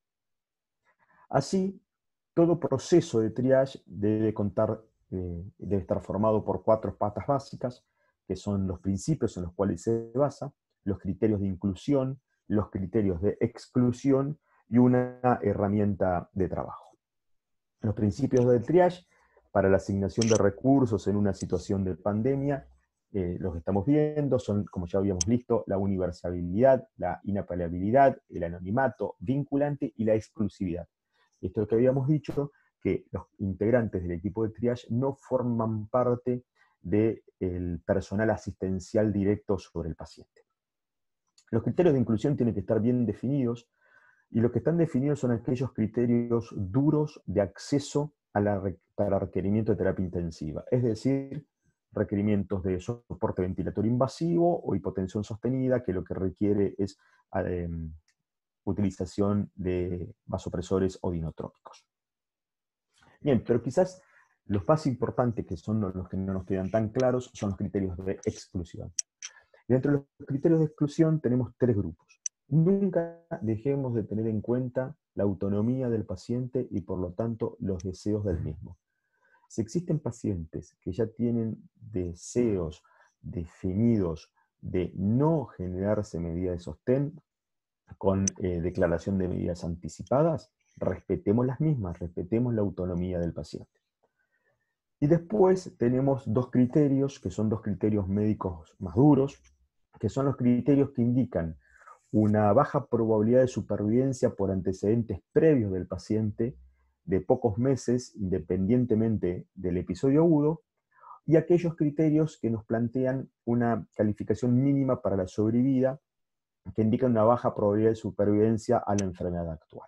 Así, todo proceso de triage debe estar formado por 4 patas básicas, que son los principios en los cuales se basa, los criterios de inclusión, los criterios de exclusión y una herramienta de trabajo. Los principios del triage para la asignación de recursos en una situación de pandemia, los que estamos viendo son, como ya habíamos visto, la universalidad, la inapelabilidad, el anonimato vinculante y la exclusividad. Esto es lo que habíamos dicho, que los integrantes del equipo de triage no forman parte del personal asistencial directo sobre el paciente. Los criterios de inclusión tienen que estar bien definidos, y los que están definidos son aquellos criterios duros de acceso para requerimiento de terapia intensiva, es decir, requerimientos de soporte ventilatorio invasivo o hipotensión sostenida, que lo que requiere es utilización de vasopresores o dinotrópicos. Bien, pero quizás los más importantes, que son los que no nos quedan tan claros, son los criterios de exclusión. Dentro de los criterios de exclusión tenemos 3 grupos. Nunca dejemos de tener en cuenta la autonomía del paciente y por lo tanto los deseos del mismo. Si existen pacientes que ya tienen deseos definidos de no generarse medida de sostén con declaración de medidas anticipadas, respetemos las mismas, respetemos la autonomía del paciente. Y después tenemos 2 criterios, que son 2 criterios médicos más duros, que son los criterios que indican una baja probabilidad de supervivencia por antecedentes previos del paciente de pocos meses, independientemente del episodio agudo, y aquellos criterios que nos plantean una calificación mínima para la sobrevida, que indican una baja probabilidad de supervivencia a la enfermedad actual.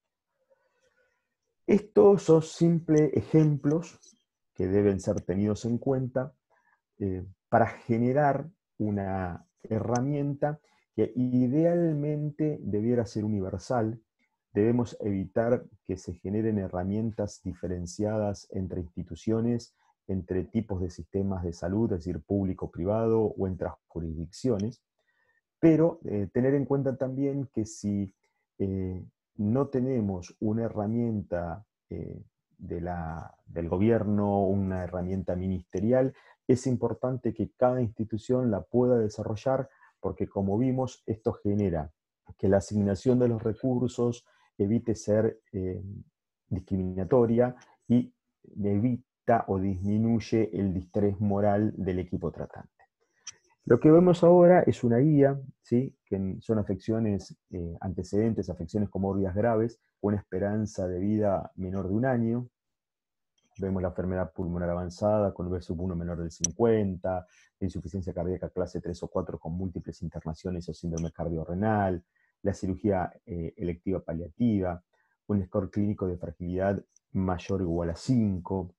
Estos son simples ejemplos que deben ser tenidos en cuenta para generar una herramienta que idealmente debiera ser universal. Debemos evitar que se generen herramientas diferenciadas entre instituciones, entre tipos de sistemas de salud, es decir, público-privado, o entre jurisdicciones, pero tener en cuenta también que si no tenemos una herramienta del gobierno, una herramienta ministerial, es importante que cada institución la pueda desarrollar, porque como vimos, esto genera que la asignación de los recursos evite ser discriminatoria y evita o disminuye el distrés moral del equipo tratante. Lo que vemos ahora es una guía, ¿sí? Que son afecciones antecedentes, afecciones comórbidas graves, con esperanza de vida menor de 1 año. Vemos la enfermedad pulmonar avanzada con V/1 menor del 50, la insuficiencia cardíaca clase 3 o 4 con múltiples internaciones o síndrome cardiorrenal, la cirugía electiva paliativa, un score clínico de fragilidad mayor o igual a 5.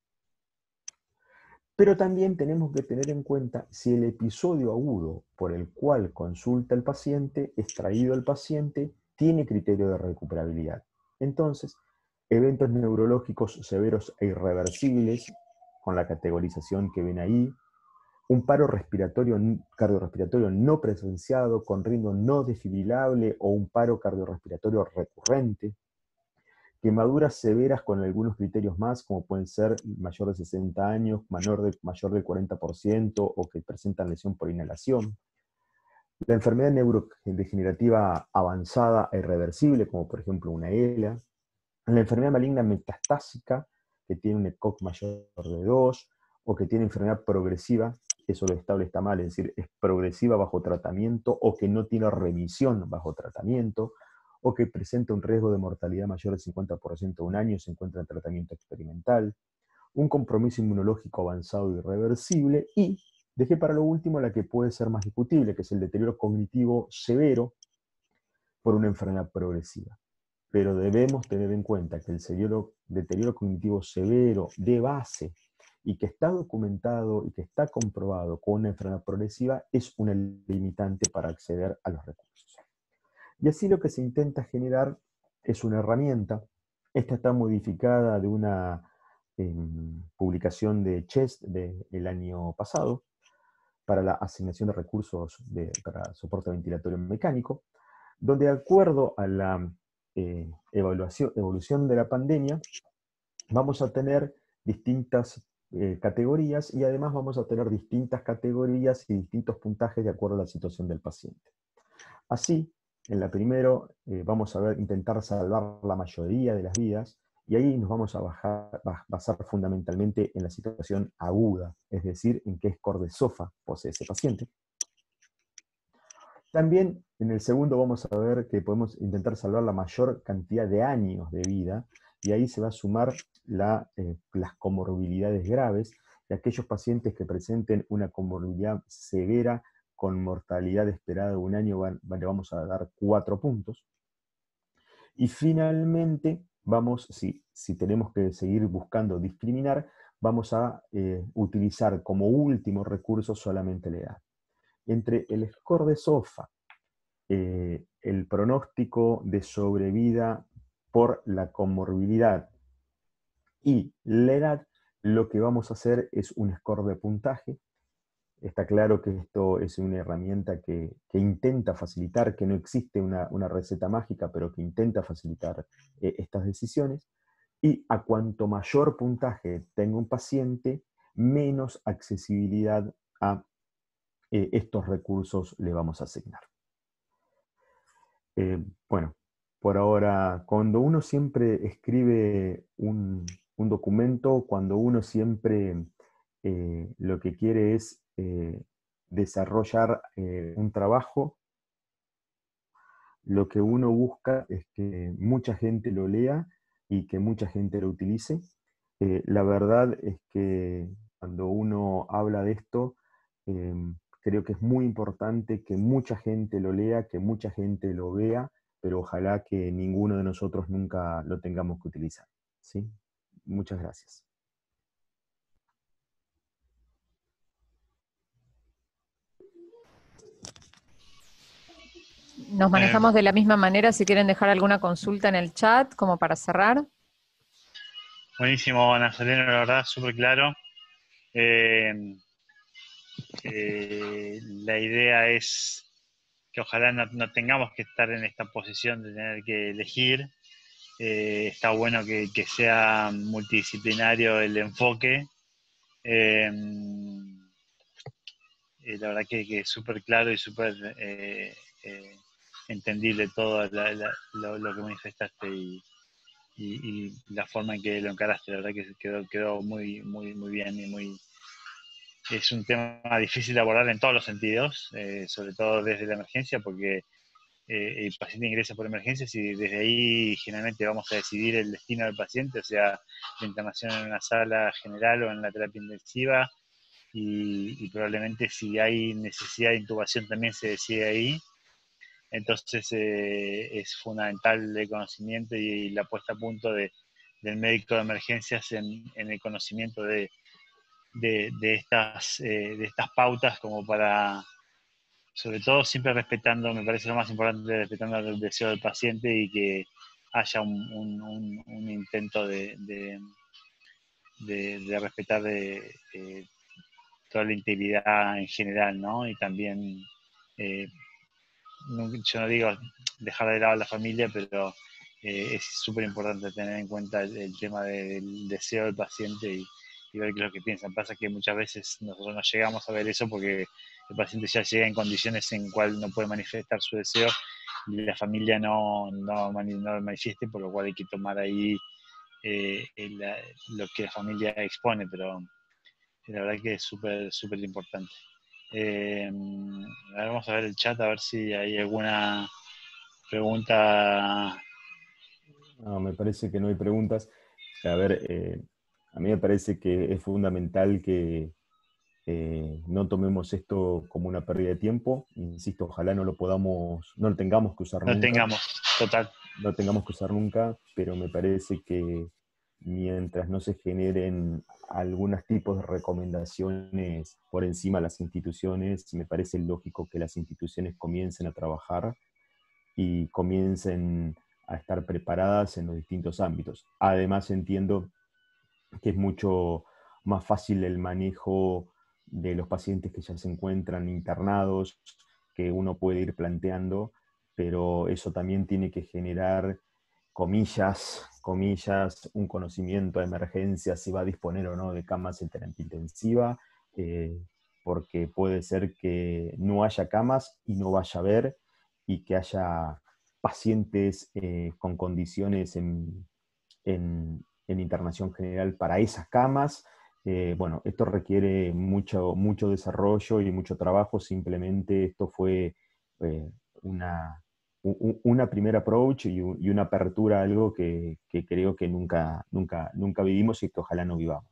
Pero también tenemos que tener en cuenta si el episodio agudo por el cual consulta el paciente, es traído al paciente, tiene criterio de recuperabilidad. Entonces, eventos neurológicos severos e irreversibles, con la categorización que ven ahí, un paro cardiorrespiratorio no presenciado con ritmo no desfibrilable o un paro cardiorrespiratorio recurrente, quemaduras severas con algunos criterios más, como pueden ser mayor de 60 años, mayor del 40% o que presentan lesión por inhalación. La enfermedad neurodegenerativa avanzada e irreversible, como por ejemplo una ELA. La enfermedad maligna metastásica, que tiene un ECOG mayor de 2, o que tiene enfermedad progresiva, eso lo estable está mal, es decir, es progresiva bajo tratamiento o que no tiene remisión bajo tratamiento, o que presenta un riesgo de mortalidad mayor del 50% a 1 año y se encuentra en tratamiento experimental, un compromiso inmunológico avanzado e irreversible, y dejé para lo último la que puede ser más discutible, que es el deterioro cognitivo severo por una enfermedad progresiva. Pero debemos tener en cuenta que el deterioro cognitivo severo de base y que está documentado y que está comprobado con una enfermedad progresiva es una limitante para acceder a los recursos. Y así lo que se intenta generar es una herramienta. Esta está modificada de una publicación de CHEST del año pasado para la asignación de recursos para soporte ventilatorio mecánico, donde de acuerdo a la evolución de la pandemia, vamos a tener distintas categorías y además vamos a tener distintas categorías y distintos puntajes de acuerdo a la situación del paciente. Así, en la primero vamos a intentar salvar la mayoría de las vidas y ahí nos vamos a basar fundamentalmente en la situación aguda, es decir, en qué score de SOFA posee ese paciente. También en el segundo vamos a ver que podemos intentar salvar la mayor cantidad de años de vida y ahí se va a sumar las comorbilidades graves de aquellos pacientes que presenten una comorbilidad severa con mortalidad esperada de 1 año, le vamos a dar 4 puntos. Y finalmente, si tenemos que seguir buscando discriminar, vamos a utilizar como último recurso solamente la edad. Entre el score de SOFA, el pronóstico de sobrevida por la comorbilidad y la edad, lo que vamos a hacer es un score de puntaje. Está claro que esto es una herramienta que intenta facilitar, que no existe una receta mágica, pero que intenta facilitar estas decisiones. Y a cuanto mayor puntaje tenga un paciente, menos accesibilidad a estos recursos le vamos a asignar. Bueno, por ahora, cuando uno siempre escribe un documento, cuando uno siempre lo que quiere es desarrollar un trabajo, lo que uno busca es que mucha gente lo lea y que mucha gente lo utilice. La verdad es que cuando uno habla de esto, creo que es muy importante que mucha gente lo lea, que mucha gente lo vea, pero ojalá que ninguno de nosotros nunca lo tengamos que utilizar, ¿sí? Muchas gracias. Nos manejamos de la misma manera, si quieren dejar alguna consulta en el chat, como para cerrar. Buenísimo, Nazareno, la verdad, súper claro. La idea es que ojalá no tengamos que estar en esta posición de tener que elegir. Está bueno que sea multidisciplinario el enfoque. La verdad que es súper claro y súper entendible todo lo que manifestaste y la forma en que lo encaraste. La verdad que quedó muy, muy, muy bien y es un tema difícil de abordar en todos los sentidos, sobre todo desde la emergencia, porque el paciente ingresa por emergencias y desde ahí generalmente vamos a decidir el destino del paciente, o sea, la internación en una sala general o en la terapia intensiva, y probablemente si hay necesidad de intubación también se decide ahí. Entonces es fundamental el conocimiento y la puesta a punto del médico de emergencias en el conocimiento de estas pautas, como para, sobre todo siempre respetando, me parece lo más importante, respetando el deseo del paciente y que haya un intento de respetar toda la integridad en general, ¿no? Y también, eh, yo no digo dejar de lado a la familia, pero es súper importante tener en cuenta el tema del deseo del paciente y ver qué es lo que piensan. Pasa que muchas veces nosotros no llegamos a ver eso porque el paciente ya llega en condiciones en cual no puede manifestar su deseo y la familia no lo manifieste, por lo cual hay que tomar ahí lo que la familia expone, pero la verdad que es súper, súper importante. A ver, vamos a ver el chat, a ver si hay alguna pregunta. No, me parece que no hay preguntas. A ver, a mí me parece que es fundamental que no tomemos esto como una pérdida de tiempo. Insisto, ojalá no lo tengamos que usar No nunca. tengamos, total. No tengamos que usar nunca, pero me parece que mientras no se generen algunos tipos de recomendaciones por encima de las instituciones, me parece lógico que las instituciones comiencen a trabajar y comiencen a estar preparadas en los distintos ámbitos. Además, entiendo que es mucho más fácil el manejo de los pacientes que ya se encuentran internados, que uno puede ir planteando, pero eso también tiene que generar, comillas, comillas, un conocimiento de emergencia, si va a disponer o no de camas en terapia intensiva, eh, porque puede ser que no haya camas y no vaya a haber, y que haya pacientes con condiciones en internación general para esas camas. Bueno, esto requiere mucho, mucho desarrollo y mucho trabajo. Simplemente esto fue una, una primera approach y una apertura a algo que creo que nunca vivimos y que ojalá no vivamos.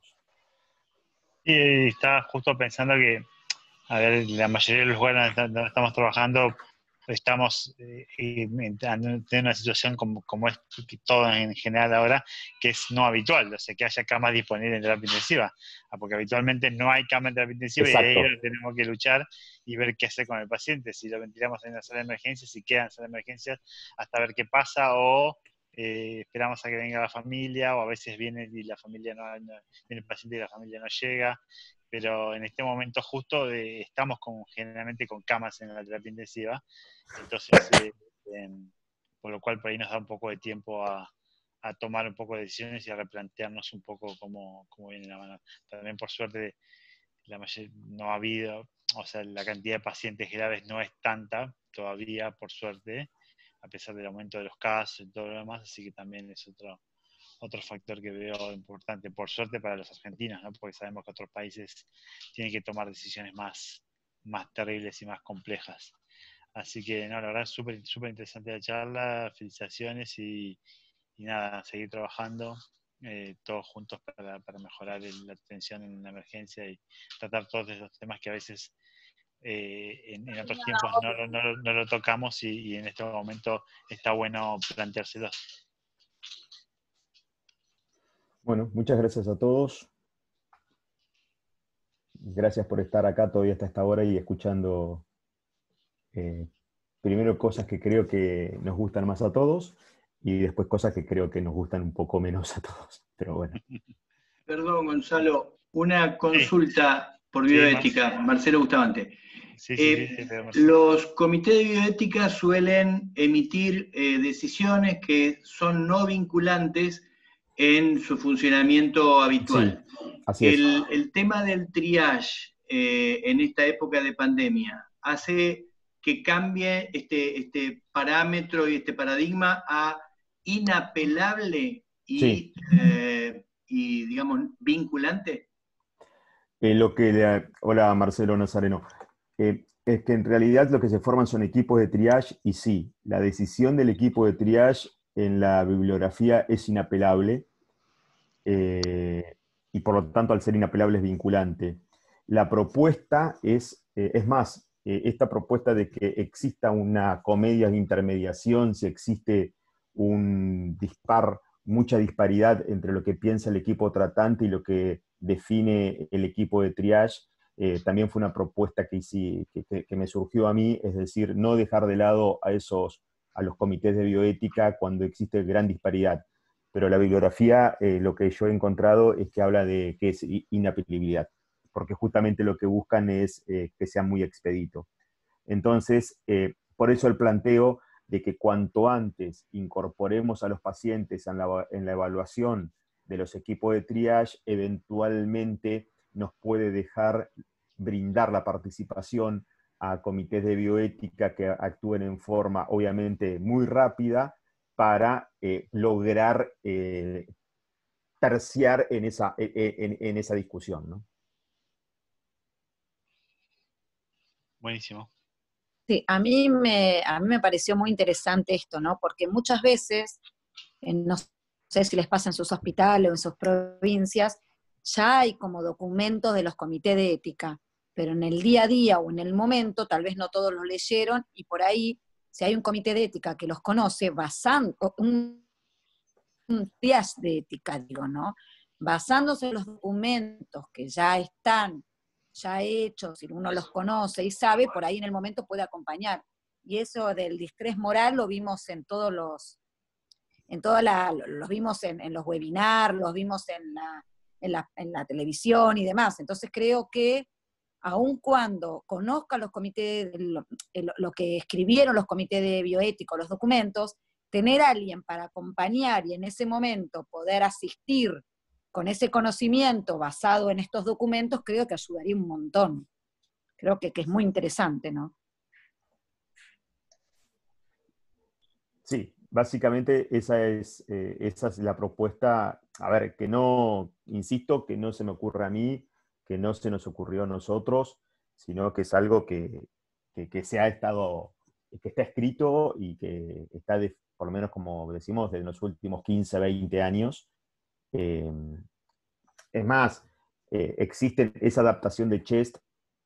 Y estaba justo pensando que, a ver, la mayoría de los lugares donde estamos trabajando, estamos en una situación como es todo en general ahora, que es no habitual, o sea, que haya camas disponibles en terapia intensiva, porque habitualmente no hay cama en terapia intensiva y ahí Exacto. tenemos que luchar y ver qué hacer con el paciente, si lo ventilamos en la sala de emergencias, si queda en sala de emergencias, hasta ver qué pasa, o esperamos a que venga la familia, o a veces viene y la familia viene el paciente y la familia no llega, pero en este momento justo estamos generalmente con camas en la terapia intensiva, entonces, por lo cual por ahí nos da un poco de tiempo a tomar un poco de decisiones y a replantearnos un poco cómo viene la mano. También por suerte no ha habido, o sea, la cantidad de pacientes graves no es tanta todavía, por suerte, a pesar del aumento de los casos y todo lo demás, así que también es otro factor que veo importante, por suerte para los argentinos, ¿no? Porque sabemos que otros países tienen que tomar decisiones más terribles y más complejas. Así que, no, la verdad, súper súper interesante la charla, felicitaciones y nada, seguir trabajando. todos juntos para mejorar la atención en una emergencia y tratar todos esos temas que a veces en otros tiempos no lo tocamos y en este momento está bueno planteárselos. Bueno, muchas gracias a todos. Gracias por estar acá todavía hasta esta hora y escuchando primero cosas que creo que nos gustan más a todos y después cosas que creo que nos gustan un poco menos a todos. Pero bueno. Perdón, Gonzalo, una consulta por bioética. Marcelo Bustamante. Sí, los comités de bioética suelen emitir decisiones que son no vinculantes en su funcionamiento habitual. Sí, así es. El tema del triage en esta época de pandemia hace que cambie este parámetro y este paradigma a inapelable y, sí. Y digamos, vinculante. Hola, Marcelo Nazareno. Es que en realidad lo que se forman son equipos de triage y sí, la decisión del equipo de triage en la bibliografía es inapelable y por lo tanto al ser inapelable es vinculante. La propuesta es más, esta propuesta de que exista una comedia de intermediación, si existe mucha disparidad entre lo que piensa el equipo tratante y lo que define el equipo de triage, también fue una propuesta que me surgió a mí, es decir, no dejar de lado a los comités de bioética cuando existe gran disparidad. Pero la bibliografía, lo que yo he encontrado es que habla de que es inapelabilidad, porque justamente lo que buscan es que sea muy expedito. Entonces, por eso el planteo de que cuanto antes incorporemos a los pacientes en la evaluación de los equipos de triage, eventualmente nos puede dejar brindar la participación a comités de bioética que actúen en forma obviamente muy rápida para lograr terciar en esa discusión, ¿no? Buenísimo. Sí, a mí me pareció muy interesante esto, ¿no? Porque muchas veces, no sé si les pasa en sus hospitales o en sus provincias, ya hay como documentos de los comités de ética, pero en el día a día o en el momento, tal vez no todos los leyeron, y por ahí, si hay un comité de ética que los conoce, basando un triage de ética, digo, ¿no? Basándose en los documentos que ya están ya hechos, si uno los conoce y sabe, por ahí en el momento puede acompañar. Y eso del distrés moral lo vimos en todos los, los vimos en los webinars, los vimos en la televisión y demás. Entonces creo que aun cuando conozca los comités, lo que escribieron los comités de bioética, los documentos, tener a alguien para acompañar y en ese momento poder asistir con ese conocimiento basado en estos documentos, creo que ayudaría un montón. Creo que es muy interesante, ¿no? Sí, básicamente esa es la propuesta. A ver, que no, insisto, que no se me ocurre a mí, que no se nos ocurrió a nosotros, sino que es algo que está escrito y que está, por lo menos como decimos, de los últimos 15, 20 años. Es más, existe esa adaptación de Chest,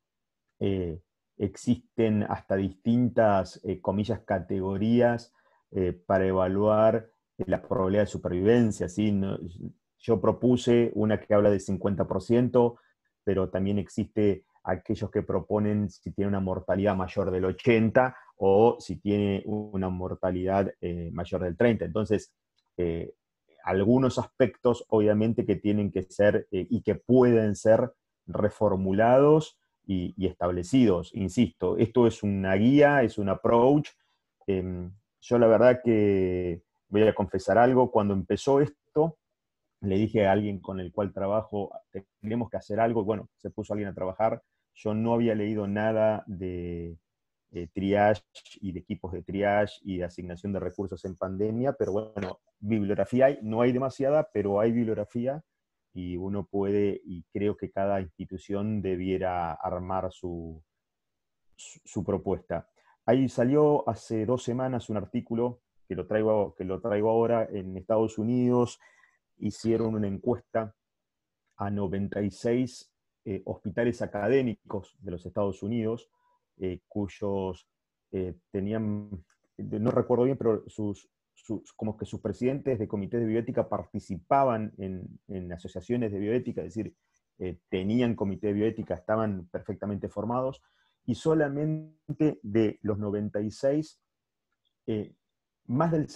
existen hasta distintas, comillas, categorías para evaluar la probabilidad de supervivencia, ¿sí? Yo propuse una que habla de 50%, pero también existe aquellos que proponen si tiene una mortalidad mayor del 80% o si tiene una mortalidad mayor del 30%. Entonces, algunos aspectos obviamente que tienen que ser y que pueden ser reformulados y establecidos. Insisto, esto es una guía, es un approach. Yo la verdad que voy a confesar algo, cuando empezó esto, le dije a alguien con el cual trabajo, tenemos que hacer algo, bueno, se puso alguien a trabajar, yo no había leído nada de triage y de equipos de triage y de asignación de recursos en pandemia, pero bueno, bibliografía hay, no hay demasiada, pero hay bibliografía y uno puede, y creo que cada institución debiera armar su propuesta. Ahí salió hace 2 semanas un artículo que lo traigo ahora en Estados Unidos. hicieron una encuesta a 96 hospitales académicos de los Estados Unidos, cuyos tenían, no recuerdo bien, pero como que sus presidentes de comités de bioética participaban en asociaciones de bioética, es decir, tenían comité de bioética, estaban perfectamente formados, y solamente de los 96, más del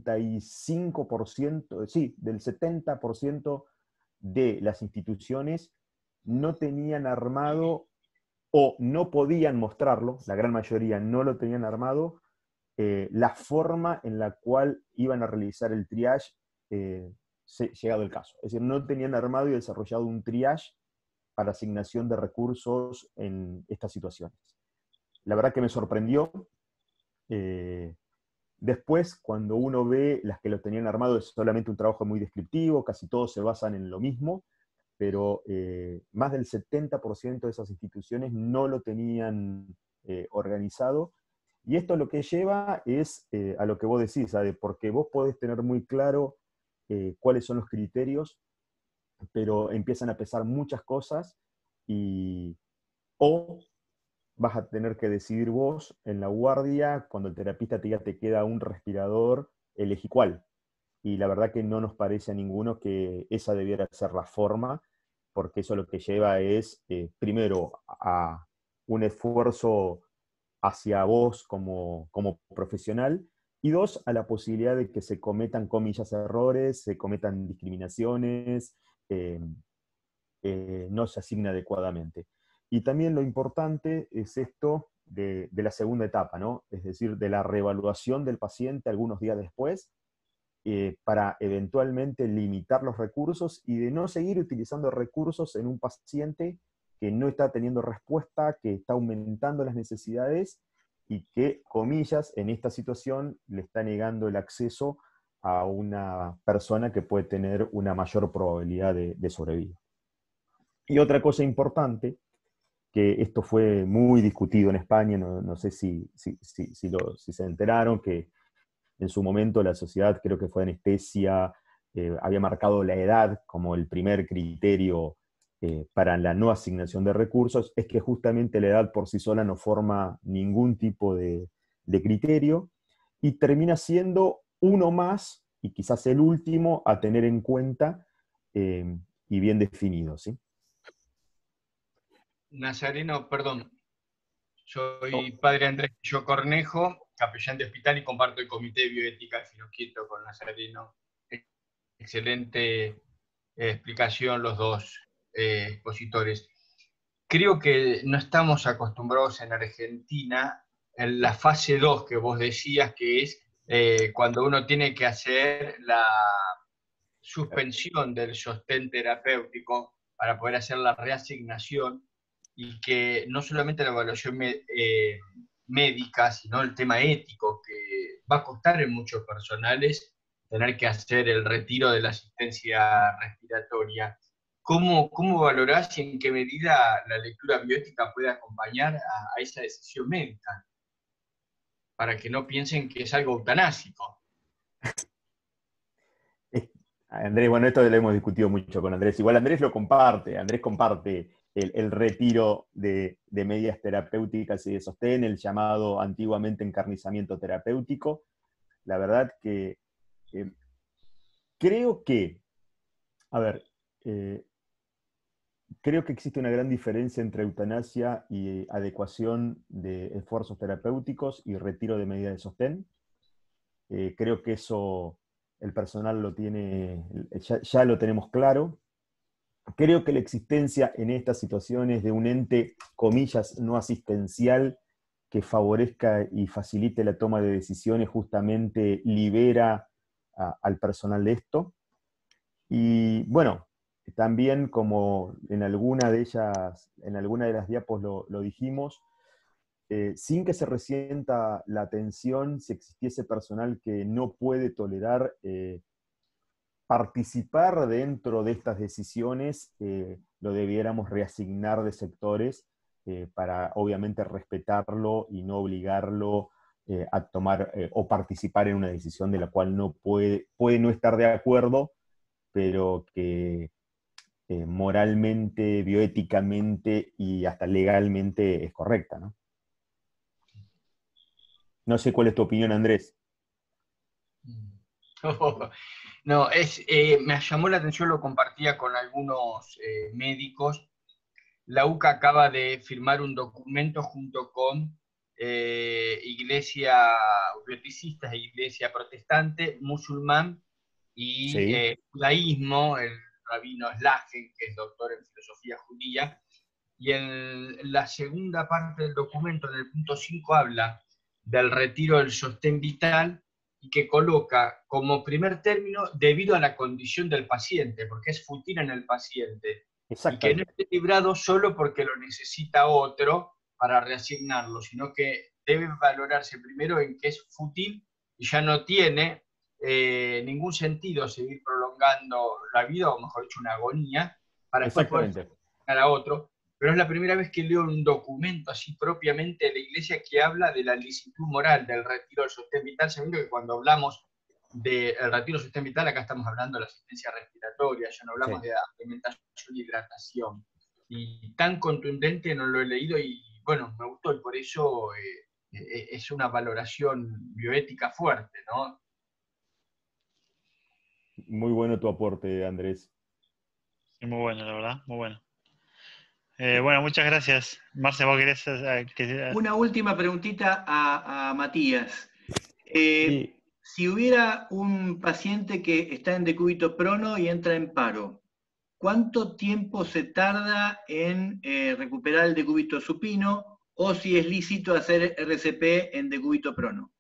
75%, sí, del 70% de las instituciones no tenían armado o no podían mostrarlo, la gran mayoría no lo tenían armado, la forma en la cual iban a realizar el triage llegado el caso. Es decir, no tenían armado y desarrollado un triage para asignación de recursos en estas situaciones. La verdad que me sorprendió. Después, cuando uno ve las que lo tenían armado, es solamente un trabajo muy descriptivo, casi todos se basan en lo mismo, pero más del 70% de esas instituciones no lo tenían organizado. Y esto lo que lleva es a lo que vos decís, ¿sabes? Porque vos podés tener muy claro cuáles son los criterios, pero empiezan a pesar muchas cosas o vas a tener que decidir vos en la guardia, cuando el terapista te diga te queda un respirador, elegí cuál. Y la verdad que no nos parece a ninguno que esa debiera ser la forma, porque eso lo que lleva es, primero, a un esfuerzo hacia vos como profesional, y dos, a la posibilidad de que se cometan, comillas, errores, se cometan discriminaciones, no se asigna adecuadamente. Y también lo importante es esto de la segunda etapa, ¿no? Es decir, de la reevaluación del paciente algunos días después, para eventualmente limitar los recursos y de no seguir utilizando recursos en un paciente que no está teniendo respuesta, que está aumentando las necesidades y que, comillas, en esta situación le está negando el acceso a una persona que puede tener una mayor probabilidad de sobrevivir. Y otra cosa importante, que esto fue muy discutido en España, no sé si se enteraron, que en su momento la sociedad, creo que fue anestesia, había marcado la edad como el primer criterio para la no asignación de recursos, es que justamente la edad por sí sola no forma ningún tipo de criterio, y termina siendo uno más, y quizás el último, a tener en cuenta y bien definido, ¿sí? Nazareno, perdón, soy padre Andrés Pillo Cornejo, capellán de hospital, y comparto el comité de bioética de Finoquieto con Nazareno. Excelente explicación los dos expositores. Creo que no estamos acostumbrados en Argentina en la fase 2 que vos decías, que es cuando uno tiene que hacer la suspensión del sostén terapéutico para poder hacer la reasignación, y que no solamente la evaluación médica, sino el tema ético, que va a costar en muchos personales tener que hacer el retiro de la asistencia respiratoria. ¿Cómo valorás y en qué medida la lectura bioética puede acompañar a esa decisión médica? Para que no piensen que es algo eutanásico. Andrés, bueno, esto lo hemos discutido mucho con Andrés. Igual Andrés comparte el retiro de medidas terapéuticas y de sostén, el llamado antiguamente encarnizamiento terapéutico. La verdad que creo que existe una gran diferencia entre eutanasia y adecuación de esfuerzos terapéuticos y retiro de medidas de sostén. Creo que eso el personal lo tiene, ya lo tenemos claro. Creo que la existencia en estas situaciones de un ente, comillas, no asistencial, que favorezca y facilite la toma de decisiones, justamente libera al personal de esto. Y bueno, también, como en alguna de las diapos lo dijimos, sin que se resienta la tensión, si existiese personal que no puede tolerar participar dentro de estas decisiones, lo debiéramos reasignar de sectores para obviamente respetarlo y no obligarlo a tomar o participar en una decisión de la cual no puede no estar de acuerdo, pero que moralmente, bioéticamente y hasta legalmente es correcta, ¿no? No sé cuál es tu opinión, Andrés. No, me llamó la atención, lo compartía con algunos médicos. La UCA acaba de firmar un documento junto con iglesia bioticistas, iglesia protestante, musulmán y Sí. judaísmo, el rabino Slagen, que es doctor en filosofía judía. Y en la segunda parte del documento, en el punto 5, habla del retiro del sostén vital y que coloca como primer término debido a la condición del paciente, porque es fútil en el paciente, y que no esté librado solo porque lo necesita otro para reasignarlo, sino que debe valorarse primero en que es fútil y ya no tiene ningún sentido seguir prolongando la vida, o mejor dicho, una agonía, para después poder asignar a otro. Pero es la primera vez que leo un documento así propiamente de la Iglesia que habla de la licitud moral del retiro del sostén vital, sabiendo que cuando hablamos del retiro del sostén vital, acá estamos hablando de la asistencia respiratoria, ya no hablamos de alimentación y hidratación. Y tan contundente no lo he leído y bueno, me gustó, y por eso es una valoración bioética fuerte, ¿no? Muy bueno tu aporte, Andrés. Muy bueno, la verdad, muy bueno. Bueno, muchas gracias. Marce, ¿vos querés...? Una última preguntita a Matías. Si hubiera un paciente que está en decúbito prono y entra en paro, ¿cuánto tiempo se tarda en recuperar el decúbito supino, o si es lícito hacer RCP en decúbito prono?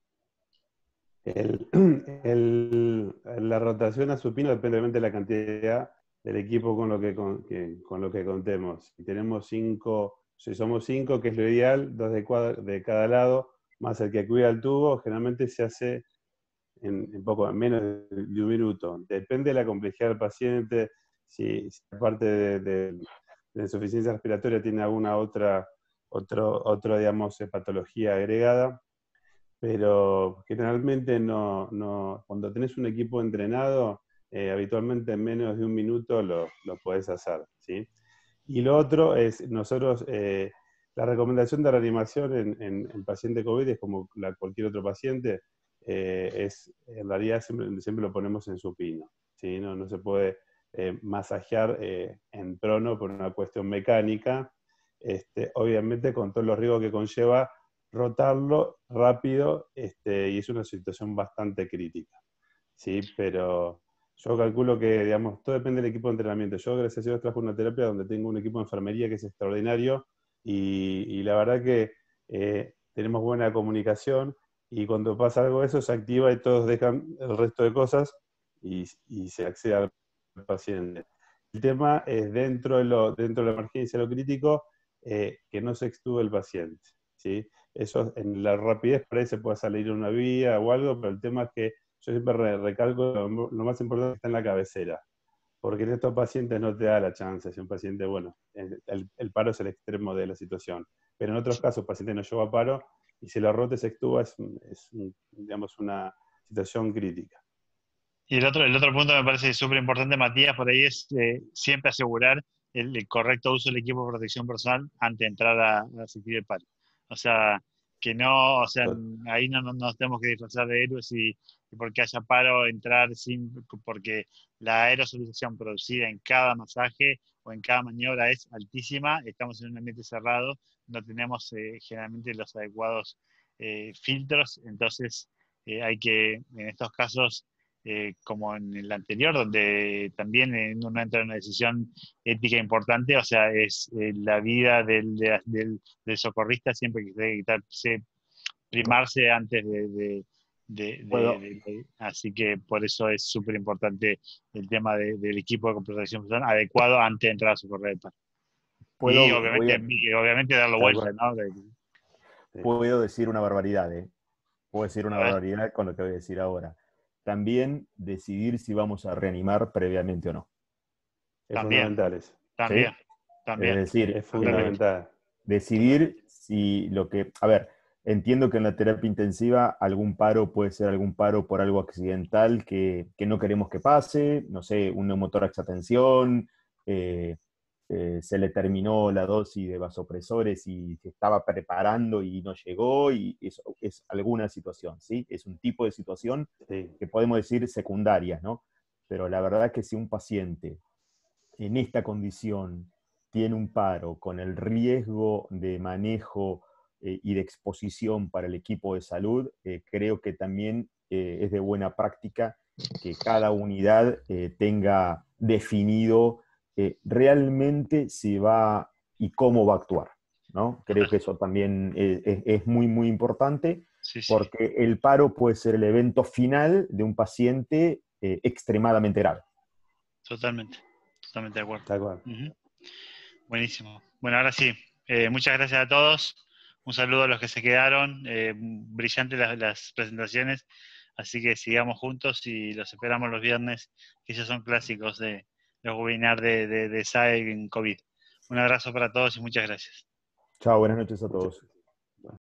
La rotación a supino depende de la cantidad del equipo con lo que contemos. Si tenemos 5, si somos 5, que es lo ideal, 2 de cada lado, más el que cuida el tubo, generalmente se hace en menos de un minuto. Depende de la complejidad del paciente, si aparte de insuficiencia respiratoria tiene alguna otra digamos, patología agregada. Pero generalmente cuando tenés un equipo entrenado, habitualmente en menos de un minuto lo podés hacer, ¿sí? Y lo otro es, nosotros, la recomendación de reanimación en paciente COVID es como cualquier otro paciente, en realidad siempre lo ponemos en supino, ¿sí? No se puede masajear en prono por una cuestión mecánica, obviamente con todos los riesgos que conlleva rotarlo rápido, y es una situación bastante crítica, ¿sí? Pero yo calculo que, digamos, todo depende del equipo de entrenamiento. Yo, gracias a Dios, trabajo en una terapia donde tengo un equipo de enfermería que es extraordinario, y la verdad que tenemos buena comunicación, y cuando pasa algo de eso se activa y todos dejan el resto de cosas y se accede al paciente. El tema es dentro de la emergencia, lo crítico, que no se extube el paciente, ¿sí? Eso en la rapidez por ahí se puede salir una vía o algo, pero el tema es que yo siempre recalco lo más importante está en la cabecera, porque en estos pacientes no te da la chance. Si un paciente, bueno, el paro es el extremo de la situación, pero en otros casos el paciente no lleva paro y si lo rota se extuba digamos, una situación crítica. Y el otro punto me parece súper importante, Matías, por ahí es siempre asegurar el correcto uso del equipo de protección personal antes de entrar a asistir el paro. O sea, que no, o sea, ahí no nos tenemos que disfrazar de héroes y porque haya paro entrar porque la aerosolización producida en cada masaje o en cada maniobra es altísima, estamos en un ambiente cerrado, no tenemos generalmente los adecuados filtros, entonces hay que, en estos casos, como en el anterior, donde también uno entra en una decisión ética importante, o sea, es la vida del socorrista siempre que tiene que primarse antes así que por eso es súper importante el tema del equipo de protección personal adecuado antes de entrar a socorrer el paro. Y obviamente darlo vuelta, ¿no? Puedo decir una barbaridad, Puedo decir una barbaridad con lo que voy a decir ahora. También decidir si vamos a reanimar previamente o no. Es fundamental eso. También. Es decir, es fundamental. Decidir si lo que... A ver, entiendo que en la terapia intensiva algún paro puede ser algún paro por algo accidental que no queremos que pase, no sé, un neumotórax a tensión, se le terminó la dosis de vasopresores y se estaba preparando y no llegó, y eso es alguna situación, ¿sí? Es un tipo de situación que podemos decir secundaria, ¿no? Pero la verdad que si un paciente en esta condición tiene un paro con el riesgo de manejo y de exposición para el equipo de salud, creo que también es de buena práctica que cada unidad tenga definido realmente si va y cómo va a actuar, ¿no? Creo que eso también es muy, muy importante, Sí, sí. porque el paro puede ser el evento final de un paciente extremadamente grave. Totalmente de acuerdo. Tal cual. Buenísimo. Bueno, ahora sí, muchas gracias a todos. Un saludo a los que se quedaron. Brillantes las presentaciones. Así que sigamos juntos y los esperamos los viernes, que ya son clásicos de los webinars de SAE en COVID. Un abrazo para todos y muchas gracias. Chao, buenas noches a todos.